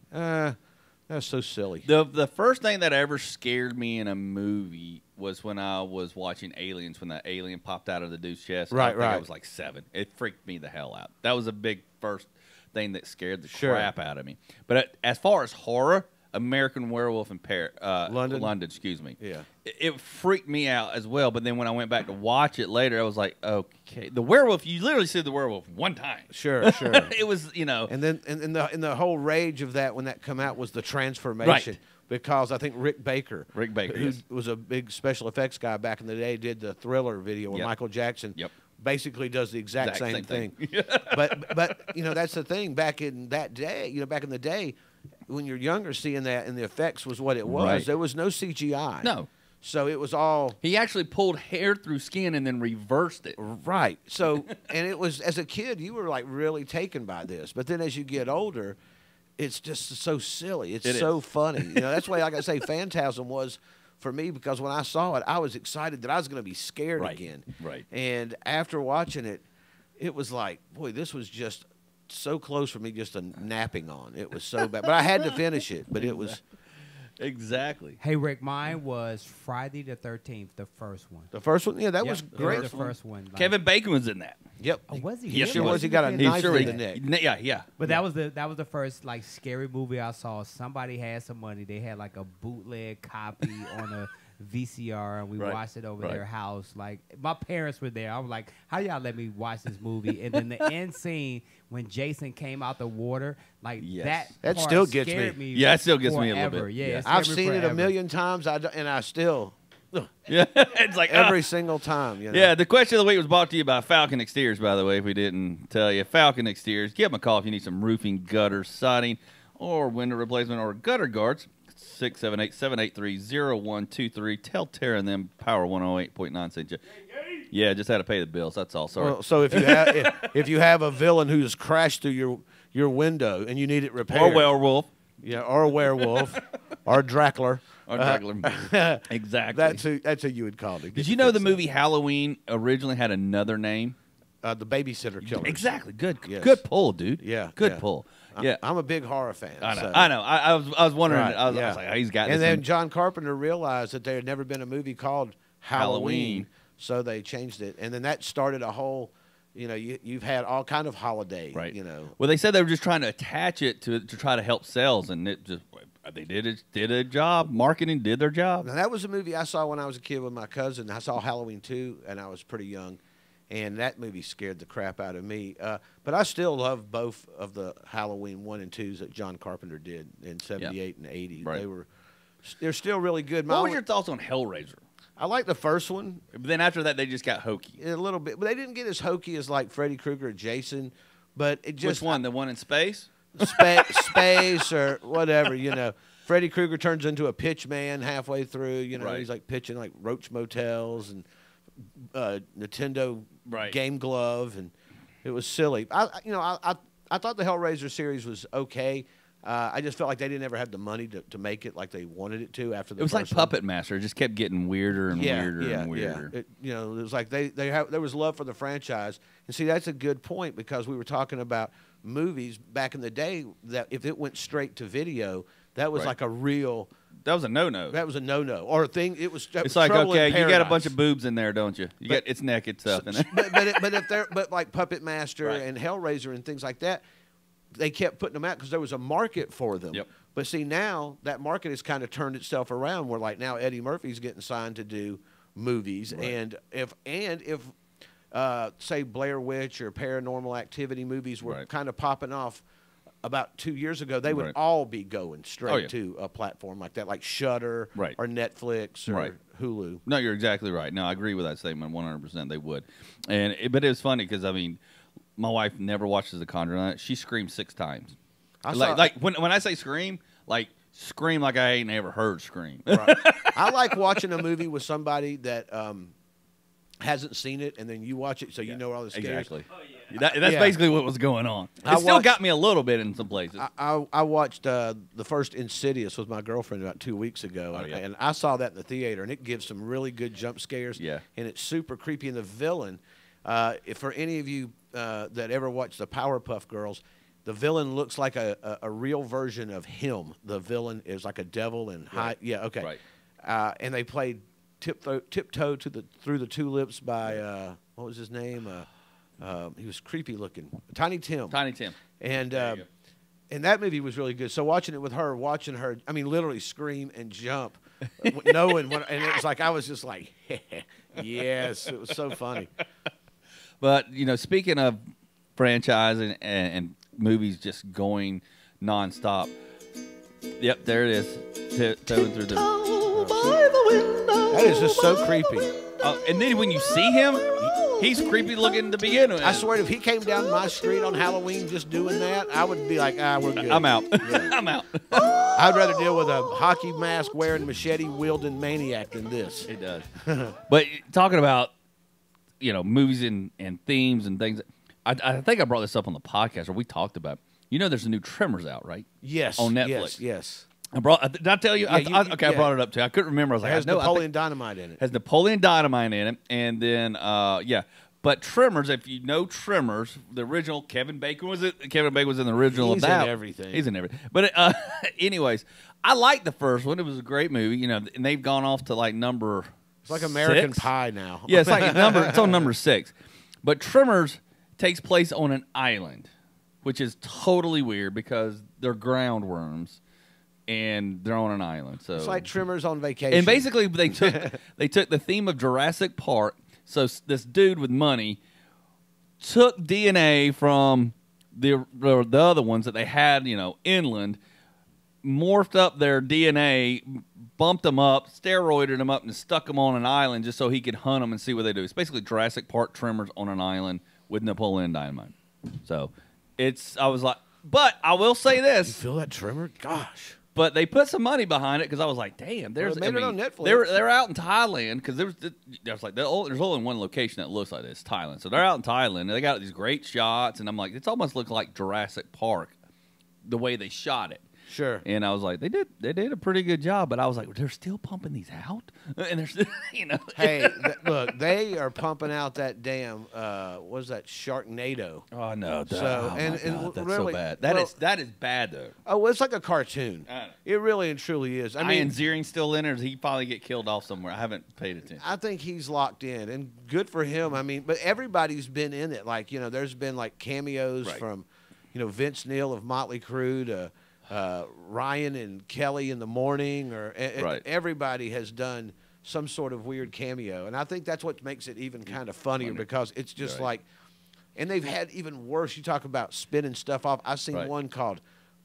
that's so silly. The first thing that ever scared me in a movie was when I was watching Aliens, when that alien popped out of the dude's chest. Right, I think I right. was like 7. It freaked me the hell out. That was a big first thing that scared the Sure. crap out of me. But as far as horror, American Werewolf in London, excuse me. Yeah. It freaked me out as well. But then when I went back to watch it later, I was like, okay, the werewolf. You literally see the werewolf one time. Sure. It was, you know, And then in the whole rage of that when that come out was the transformation. Right. Because I think Rick Baker, who yes. was a big special effects guy back in the day, did the Thriller video where Yep. Michael Jackson Yep. basically does the exact same thing. thing. but you know that's the thing. Back in that day, you know, back in the day, when you're younger, seeing that and the effects was what it was. Right. There was no CGI. No. So it was all He actually pulled hair through skin and then reversed it. right. So and it was as a kid, you were like really taken by this. But then as you get older, it's just so silly. It's It so is. funny. You know, that's why, like I say, Phantasm was for me because when I saw it, I was excited that I was going to be scared Right. again. Right. And after watching it, it was like, boy, this was just so close for me just to napping on. It was so bad. But I had to finish it. But it was Exactly. Hey, Rick, mine was Friday the 13th, the first one. the first one. Yeah, that Yep, was it great. The first one. like- Kevin Bacon was in that. Yep. Oh, was he? Yes, Really? sure was. He got a He knife sure in he- the neck. Yeah. But that was the first like scary movie I saw. Somebody had some money. They had like a bootleg copy on a VCR, and we Right, watched it over right. their house. Like my parents were there. I was like, "How y'all let me watch this movie?" And then the end scene when Jason came out the water, like Yes. That part still gets scared me. Yeah, it still gets me a little forever. bit. Yeah, Yeah. it scared I've me seen it a forever. million times, and I still Yeah. It's like every single time. You know? Yeah, the question of the week was brought to you by Falcon Exteriors, by the way, if we didn't tell you. Falcon Exteriors. Give them a call if you need some roofing, gutter, siding, or window replacement, or gutter guards. 678-783-0123. Tell Tara and them Power 108.9 sent you. Yeah, just had to pay the bills. That's all. Sorry. Well, so if you have if you have a villain who's crashed through your window and you need it repaired, or werewolf. yeah, or a werewolf, or Dracula, Or Dracula. Exactly. that's who you would call it. Did you know the movie Halloween originally had another name? The Babysitter Killers? Exactly. Good. Yes. Good pull, dude. Yeah, Good yeah. pull. Yeah. I'm a big horror fan. I know. so- I know. I was wondering. Right, I was yeah. like, oh, he's got And this. then in- John Carpenter realized that there had never been a movie called Halloween, Halloween. so they changed it, and then that started a whole. You know, you've had all kind of holiday. Right. You know. Well, they said they were just trying to attach it to try to help sales, and it just they did a job. Marketing did their job. Now that was a movie I saw when I was a kid with my cousin. I saw Halloween 2, and I was pretty young, and that movie scared the crap out of me. But I still love both of the Halloween 1 and 2s that John Carpenter did in '78 and '80. Right. They're still really good. What was your thoughts on Hellraiser? I like the first one But then after that, they just got hokey. a little bit, but they didn't get as hokey as like Freddy Krueger or Jason. But it just Which one? The one in space? space or whatever, you know. Freddy Krueger turns into a pitch man halfway through. You know, Right. he's like pitching like Roach Motels and Nintendo Right. Game Glove, and it was silly. I thought the Hellraiser series was okay. I just felt like they didn't ever have the money to make it like they wanted it to after the It was like first one. Puppet Master. It just kept getting weirder and weirder and weirder. It, you know, it was like there was love for the franchise, and see that's a good point because we were talking about movies back in the day that if it went straight to video, that was Right. like a real. That was a no-no. That was a no-no or a thing. It was. It's like, Trouble in okay, you got a bunch Paradise. of boobs in there, don't you? It's naked stuff in there. but like Puppet Master Right. and Hellraiser and things like that, they kept putting them out because there was a market for them. Yep. But see, now that market has kind of turned itself around. Where like now Eddie Murphy's getting signed to do movies, Right. and if say Blair Witch or Paranormal Activity movies were Right. kind of popping off about 2 years ago, they would Right. all be going straight Oh, yeah. to a platform like that, like Shudder Right. or Netflix or Right. Hulu. No, you're exactly right. No, I agree with that statement 100%. They would. But it was funny because, I mean, my wife never watches The Conjuring. She screamed 6 times. When I say scream, scream like I ain't ever heard scream. Right. I like watching a movie with somebody that hasn't seen it, and then you watch it, so you know all the scares. Exactly. That's Yeah. basically what was going on. I It still watched- got me a little bit in some places. I watched the first Insidious with my girlfriend about 2 weeks ago, Oh, yeah. and I saw that in the theater, and it gives some really good jump scares. Yeah. And it's super creepy. And the villain, if for any of you that ever watched the Powerpuff Girls, the villain looks like a real version of him. The villain is like a devil and high. Yeah, okay. Right. And they played Tiptoe Through the Tulips by what was his name? He was creepy looking, Tiny Tim. Tiny Tim. And There you go. and that movie was really good. So watching it with her, I mean, literally scream and jump, knowing what, and it was like I was just like, yes, it was so funny. But, speaking of franchise and movies just going nonstop, yep, there it is. Tiptoeing through the. That is just so creepy. And then when you see him, he's creepy looking to begin with. I swear, if he came down my street on Halloween just doing that, I would be like, we're good. I'm out. I'm out. I'd rather deal with a hockey mask wearing, machete wielding maniac than this. It does. But talking about, movies and themes and things, I think I brought this up on the podcast, or we talked about. There's a new Tremors out, right? Yes. On Netflix. Yes. Did I tell you? Yeah, I brought it up too. I couldn't remember. I was It like, has no, Napoleon Dynamite in it. Has Napoleon Dynamite in it, and then But Tremors, if you know Tremors, the original Kevin Bacon was in the original. He's in everything. He's in everything. But anyways, I liked the first one. It was a great movie. And they've gone off to like number. It's like American 6. Pie now. Yeah, it's like it's on number 6. But Tremors takes place on an island, which is totally weird because they're ground worms and they're on an island. So It's like Tremors on vacation. and basically they took the theme of Jurassic Park. So this dude with money took DNA from the other ones that they had, inland, morphed up their DNA, bumped them up, steroided them up, and stuck them on an island just so he could hunt them and see what they do. It's basically Jurassic Park Tremors on an island with Napoleon Dynamite. So I was like, but I will say this. You feel that tremor? Gosh. But they put some money behind it because I was like, "Damn!" There's Well, they made it on Netflix. They're out in Thailand because there's only one location that looks like this, Thailand. So they're out in Thailand and they got these great shots, and I'm like, it's almost looks like Jurassic Park, the way they shot it. Sure. And I was like, they did a pretty good job, but I was like, they're still pumping these out, and they're still, Hey, look, they are pumping out that damn what is that Sharknado? Oh no! So, oh, and- my and God, that's really- so bad. well- That is bad though. Oh, well, it's like a cartoon. I know. It really and truly is. I mean, Ian Ziering still in, or does he probably get killed off somewhere? I haven't paid attention. I think he's locked in, and good for him. I mean, but everybody's been in it. Like, there's been like cameos Right. from, Vince Neil of Motley Crue to Ryan and Kelly in the Morning, or Right. everybody has done some sort of weird cameo, and I think that's what makes it even kind of funnier Funny. because it's just Right. like, and they've had even worse. You talk about spinning stuff off. I've seen Right. one called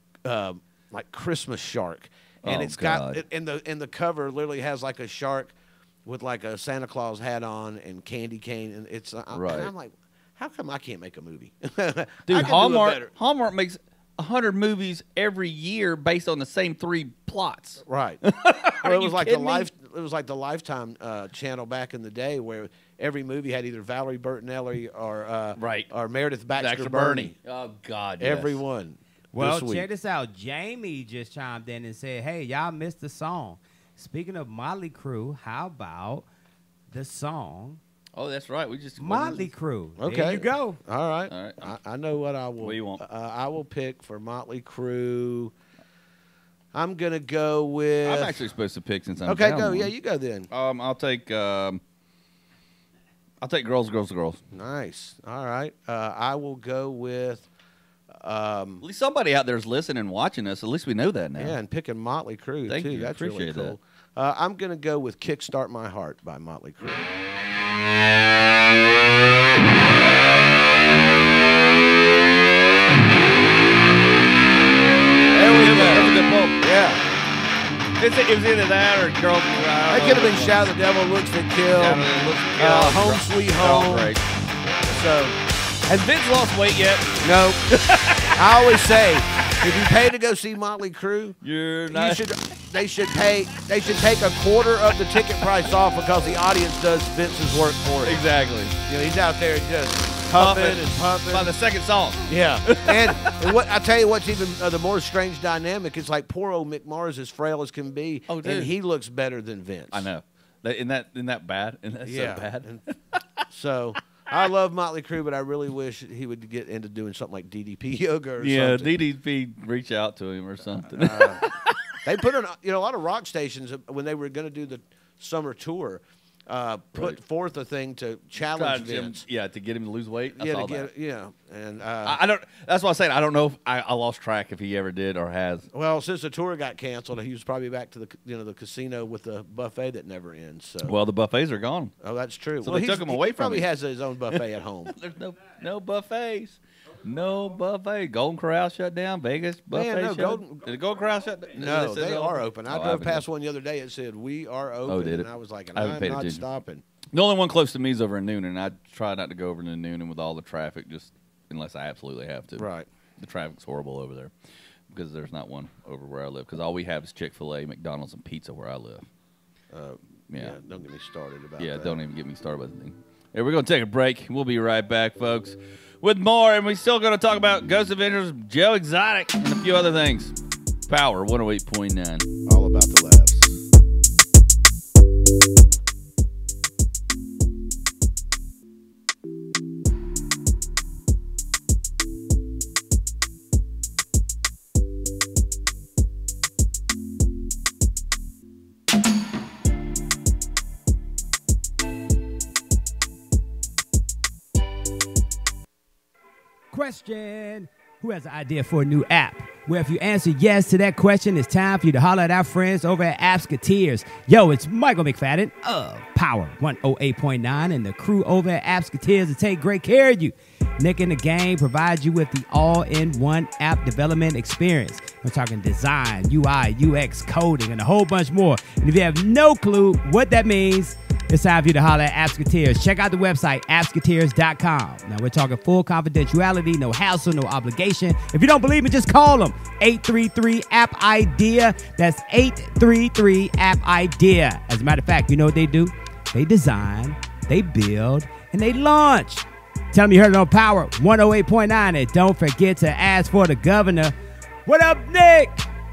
like Christmas Shark, and Oh, it's got God. and the cover literally has like a shark with like a Santa Claus hat on and candy cane, and it's Right. and I'm like, how come I can't make a movie? Dude, Hallmark makes 100 movies every year based on the same 3 plots. Right. Well, it you was like kidding me? It was like the Lifetime channel back in the day, where every movie had either Valerie Bertinelli or Right. or Meredith Baxter, Bernie. Oh God, yes. Every one. Well, this week. check this out. Jamie just chimed in and said, "Hey, y'all missed the song. Speaking of Motley Crue, how about the song Oh, that's right. We just Motley Crue. Okay. There you go. All right. All right. I know what I will. What do you want? I will pick for Motley Crue. I'm gonna go with. I'm actually supposed to pick since I'm Okay, down go. one. Yeah, you go then. I'll take Girls, Girls, Girls. Nice. All right. I will go with. At least somebody out there is listening and watching us. At least we know that now. Yeah, and picking Motley Crue Thank too. you. That's really Appreciate cool. I'm gonna go with "Kickstart My Heart" by Motley Crue. There we go. That's a good pull. Yeah. It was either that or Girls. That could have been "Shout at the Devil Looks That Kill," "Home Sweet Home." Great. So, Has Vince lost weight yet? no. I always say, if you pay to go see Motley Crue, You're not. they should take a quarter of the ticket price off because the audience does Vince's work for it. Exactly. You know, he's out there just pumping and pumping. By the second song. Yeah, and what I tell you, what's even the more strange dynamic is like poor old Mick Mars, as frail as can be, Oh, dude. and he looks better than Vince. I know. Isn't that bad? Isn't that Yeah. so bad? And so I love Motley Crue, but I really wish he would get into doing something like DDP yoga or Yeah, something. DDP reach out to him or something. They put on, a lot of rock stations when they were going to do the summer tour, put forth a thing to challenge Vince. Yeah, to get him to lose weight. I Yeah, saw to that. get, yeah, and I don't. That's what I'm saying. I don't know if I lost track if he ever did or has. well, since the tour got canceled, he was probably back to the the casino with the buffet that never ends. So, Well, the buffets are gone. oh, that's true. So well, they took him away he from probably him. has his own buffet at home. There's no buffets. No buffet. Golden Corral shut down. Vegas buffet Man, no, shut Golden- Did the Golden Corral shut down? No, Is it they still are open. I Oh, drove haven't past been. one the other day. It said we are open. Oh, did it? And I was like, I haven't I'm paid not attention. stopping. The only one close to me is over in Noonan. I try not to go over to Noonan with all the traffic, just unless I absolutely have to. Right. The traffic's horrible over there because there's not one over where I live. Because all we have is Chick-fil-A, McDonald's, and pizza where I live. Yeah, don't get me started about Yeah, that. don't even get me started with the thing. Hey, we're going to take a break. We'll be right back, folks, with more. And we're still going to talk about Ghost Avengers, Joe Exotic, and a few other things. Power 108.9. All about the laughs. Question: who has an idea for a new app? Well, if you answer yes to that question, it's time for you to holler at our friends over at Appsketeers. Yo, it's Michael McFadden of Power 108.9 and the crew over at Appsketeers to take great care of you. Nick in the Game provides you with the all-in-one app development experience. We're talking design, UI, UX, coding, and a whole bunch more. And if you have no clue what that means, it's time for you to holler at Appsketeers. Check out the website, appsketeers.com. Now, we're talking full confidentiality, no hassle, no obligation. If you don't believe me, just call them. 833-APP-IDEA. That's 833-APP-IDEA. As a matter of fact, you know what they do? They design, they build, and they launch. Tell them you heard it on Power 108.9. And don't forget to ask for the governor. What up, Nick?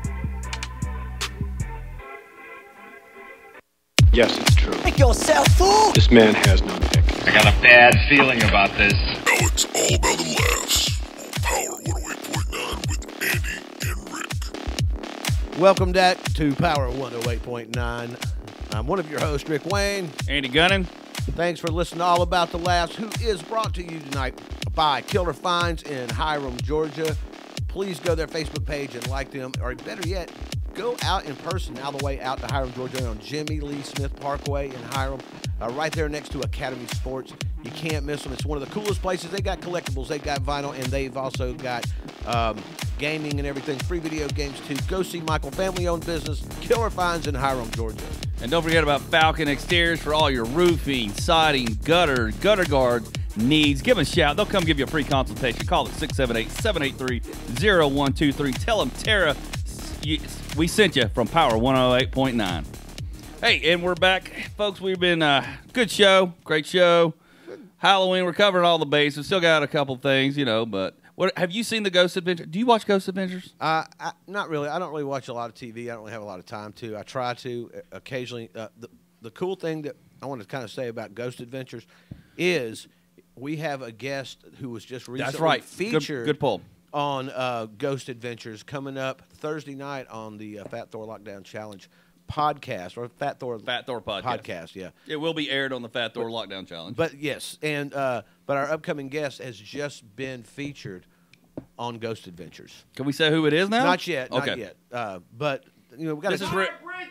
Yes, it's true. Make yourself fool. This man has no neck. I got a bad feeling about this. Now it's all about the laughs on Power 108.9 with Andy and Rick. Welcome back to Power 108.9. I'm one of your hosts, Rick Wayne. Andy Gunning. Thanks for listening to All About the Laughs, who is brought to you tonight by Killer Finds in Hiram, Georgia. Please go to their Facebook page and like them, or better yet, go out in person all the way out to Hiram, Georgia on Jimmy Lee Smith Parkway in Hiram, right there next to Academy Sports. You can't miss them. It's one of the coolest places. They got collectibles, they got vinyl, and they've also got gaming and everything, free video games too. Go see Michael, family-owned business, Killer Finds in Hiram, Georgia. And don't forget about Falcon Exteriors for all your roofing, siding, gutter guard needs. Give them a shout. They'll come give you a free consultation. Call it 678-783-0123. Tell them Tara, we sent you from Power 108.9. Hey, and we're back. Folks, we've been good show, great show. Halloween, we're covering all the bases. Still got a couple things, but what have you seen the Ghost Adventures? Do you watch Ghost Adventures? Not really. I don't really watch a lot of TV. I don't really have a lot of time to. I try to occasionally. The cool thing that I want to kind of say about Ghost Adventures is we have a guest who was just recently That's right. featured Good pull. on Ghost Adventures coming up Thursday night on the Fat Thor Lockdown Challenge podcast, or Fat Thor podcast. Yeah, It will be aired on the Fat Thor Lockdown Challenge. but yes, and but our upcoming guest has just been featured on Ghost Adventures. Can we say who it is now? Not yet, Okay. not yet. But you know, we got This to. is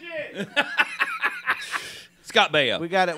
Scott Baio. We got it.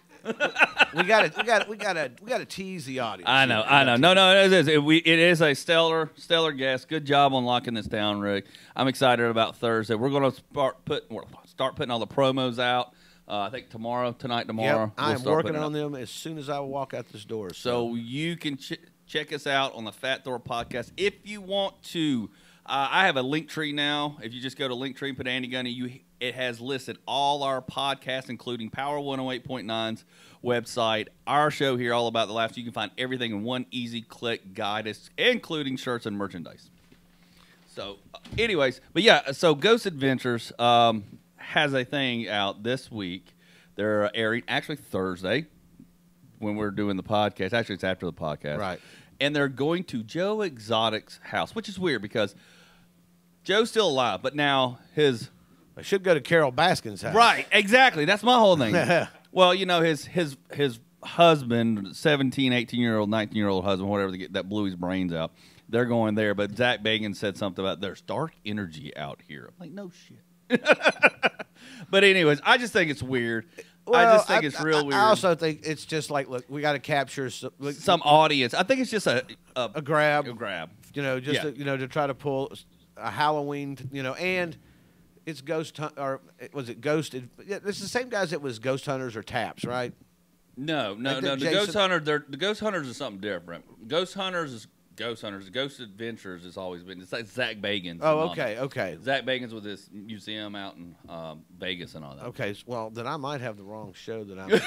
We got to tease the audience. I know. No, it is. It is a stellar guest. Good job on locking this down, Rick. I'm excited about Thursday. We're going to start putting all the promos out. I think tomorrow. Yep, we'll I am start working putting on them as soon as I walk out this door. So you can check us out on the Fat Thor podcast if you want to. I have a link tree now. If you just go to Linktree and put Andy Gunny, it has listed all our podcasts, including Power 108.9's website, our show here, All About the Laughs. You can find everything in one easy click guide, including shirts and merchandise. So, anyways, but yeah, so Ghost Adventures has a thing out this week. They're airing actually Thursday when we're doing the podcast. Actually, it's after the podcast. Right. And they're going to Joe Exotic's house, which is weird because Joe's still alive, but now his... I should go to Carol Baskin's house. Right, exactly. That's my whole thing. Well, you know, his husband, 17, 18-year-old, 19-year-old husband, whatever, that blew his brains out, they're going there. But Zach Bagans said something about there's dark energy out here. I'm like, no shit. But anyways, I just think it's weird. Well, I just think it's real weird. I also think it's just like, look, we got to capture some audience. I think it's just a grab. A grab. You know, just Yeah. to try to pull a Halloween, and it's Ghost or was it Ghost? Yeah, it's the same guys that was Ghost Hunters or Taps, right? No. The Ghost Hunters, the Ghost Hunters is something different. Ghost Hunters is Ghost Hunters. Ghost Adventures has always been. It's like Zach Bagans. Oh, okay. Zach Bagans with his museum out in Vegas and all that. Okay, well then I might have the wrong show that I'm.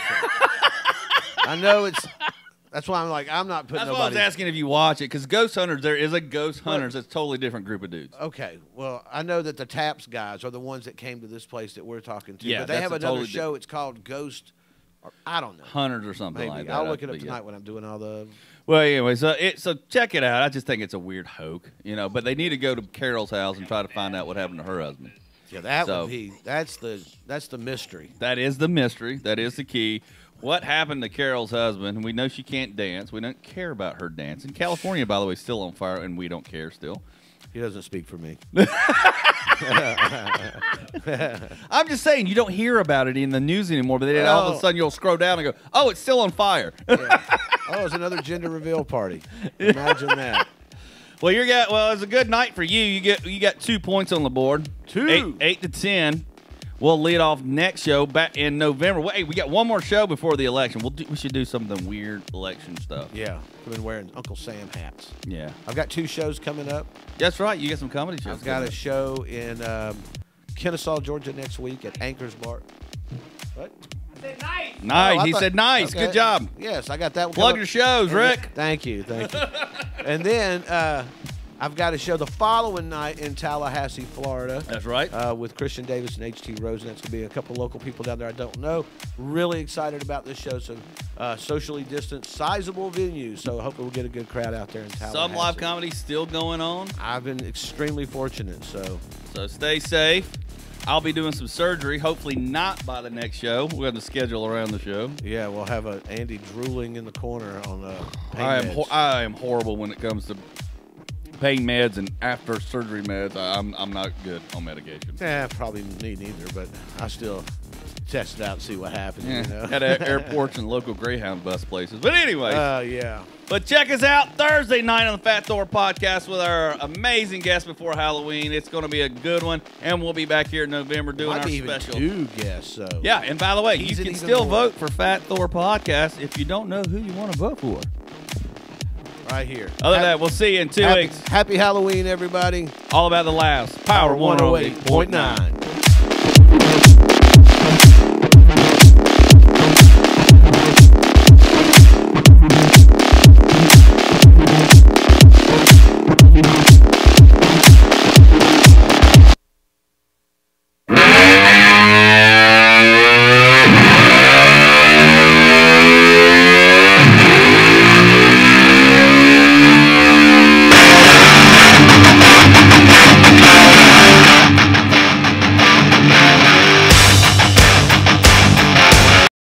I know it's. That's why I'm like, I'm not putting. That's why I was asking if you watch it, because Ghost Hunters, there is a Ghost Hunters. It's a totally different group of dudes. Okay, well, I know that the Taps guys are the ones that came to this place that we're talking to. Yeah, but they that's have a another totally show. It's called Ghost. Or, I don't know. Hunters or something Maybe. like that. I'll look it up But tonight when I'm doing all the. Well, anyway, so check it out. I just think it's a weird hoke, but they need to go to Carol's house and try to find out what happened to her husband. Yeah, that would be. That's the mystery. That is the mystery. That is the key. What happened to Carol's husband? And we know she can't dance. We don't care about her dancing. California, by the way, is still on fire, and we don't care still. He doesn't speak for me. I'm just saying, you don't hear about it in the news anymore, but then all of a sudden you'll scroll down and go, oh, it's still on fire. Yeah. Oh, it's another gender reveal party. Imagine that. Well, it's a good night for you. You got 2 points on the board. 2. 8 to 10. We'll lead off next show back in November. Hey, we got one more show before the election. We should do something weird election stuff. Yeah, I've been wearing Uncle Sam hats. Yeah. I've got 2 shows coming up. That's right. You got some comedy shows. I've got a show in Kennesaw, Georgia next week at Anchor's Bar. What? Nice. He said nice. Okay. Good job. Yes, I got that one. Plug your shows, Rick. Thank you. And then I've got a show the following night in Tallahassee, Florida. That's right. With Christian Davis and H.T. Rosen. That's going to be a couple local people down there I don't know. Really excited about this show. So socially distanced, sizable venue. So hopefully we'll get a good crowd out there in Tallahassee. Some live comedy still going on. I've been extremely fortunate. So stay safe. I'll be doing some surgery, hopefully not by the next show. We're going to schedule around the show. Yeah, we'll have Andy drooling in the corner on pain meds. I am horrible when it comes to pain meds and after surgery meds. I'm not good on medication. Probably me neither, but I still test it out and see what happens. Yeah. At airports and local Greyhound bus places. But anyway. Yeah. But check us out Thursday night on the Fat Thor podcast with our amazing guest before Halloween. It's going to be a good one, and we'll be back here in November doing our special. Even 2 guests. So. Yeah, and by the way, you can still vote for Fat Thor podcast if you don't know who you want to vote for. Right here. Other than that, we'll see you in 2 weeks. Happy Halloween, everybody. All About the Laughs. Power 108.9.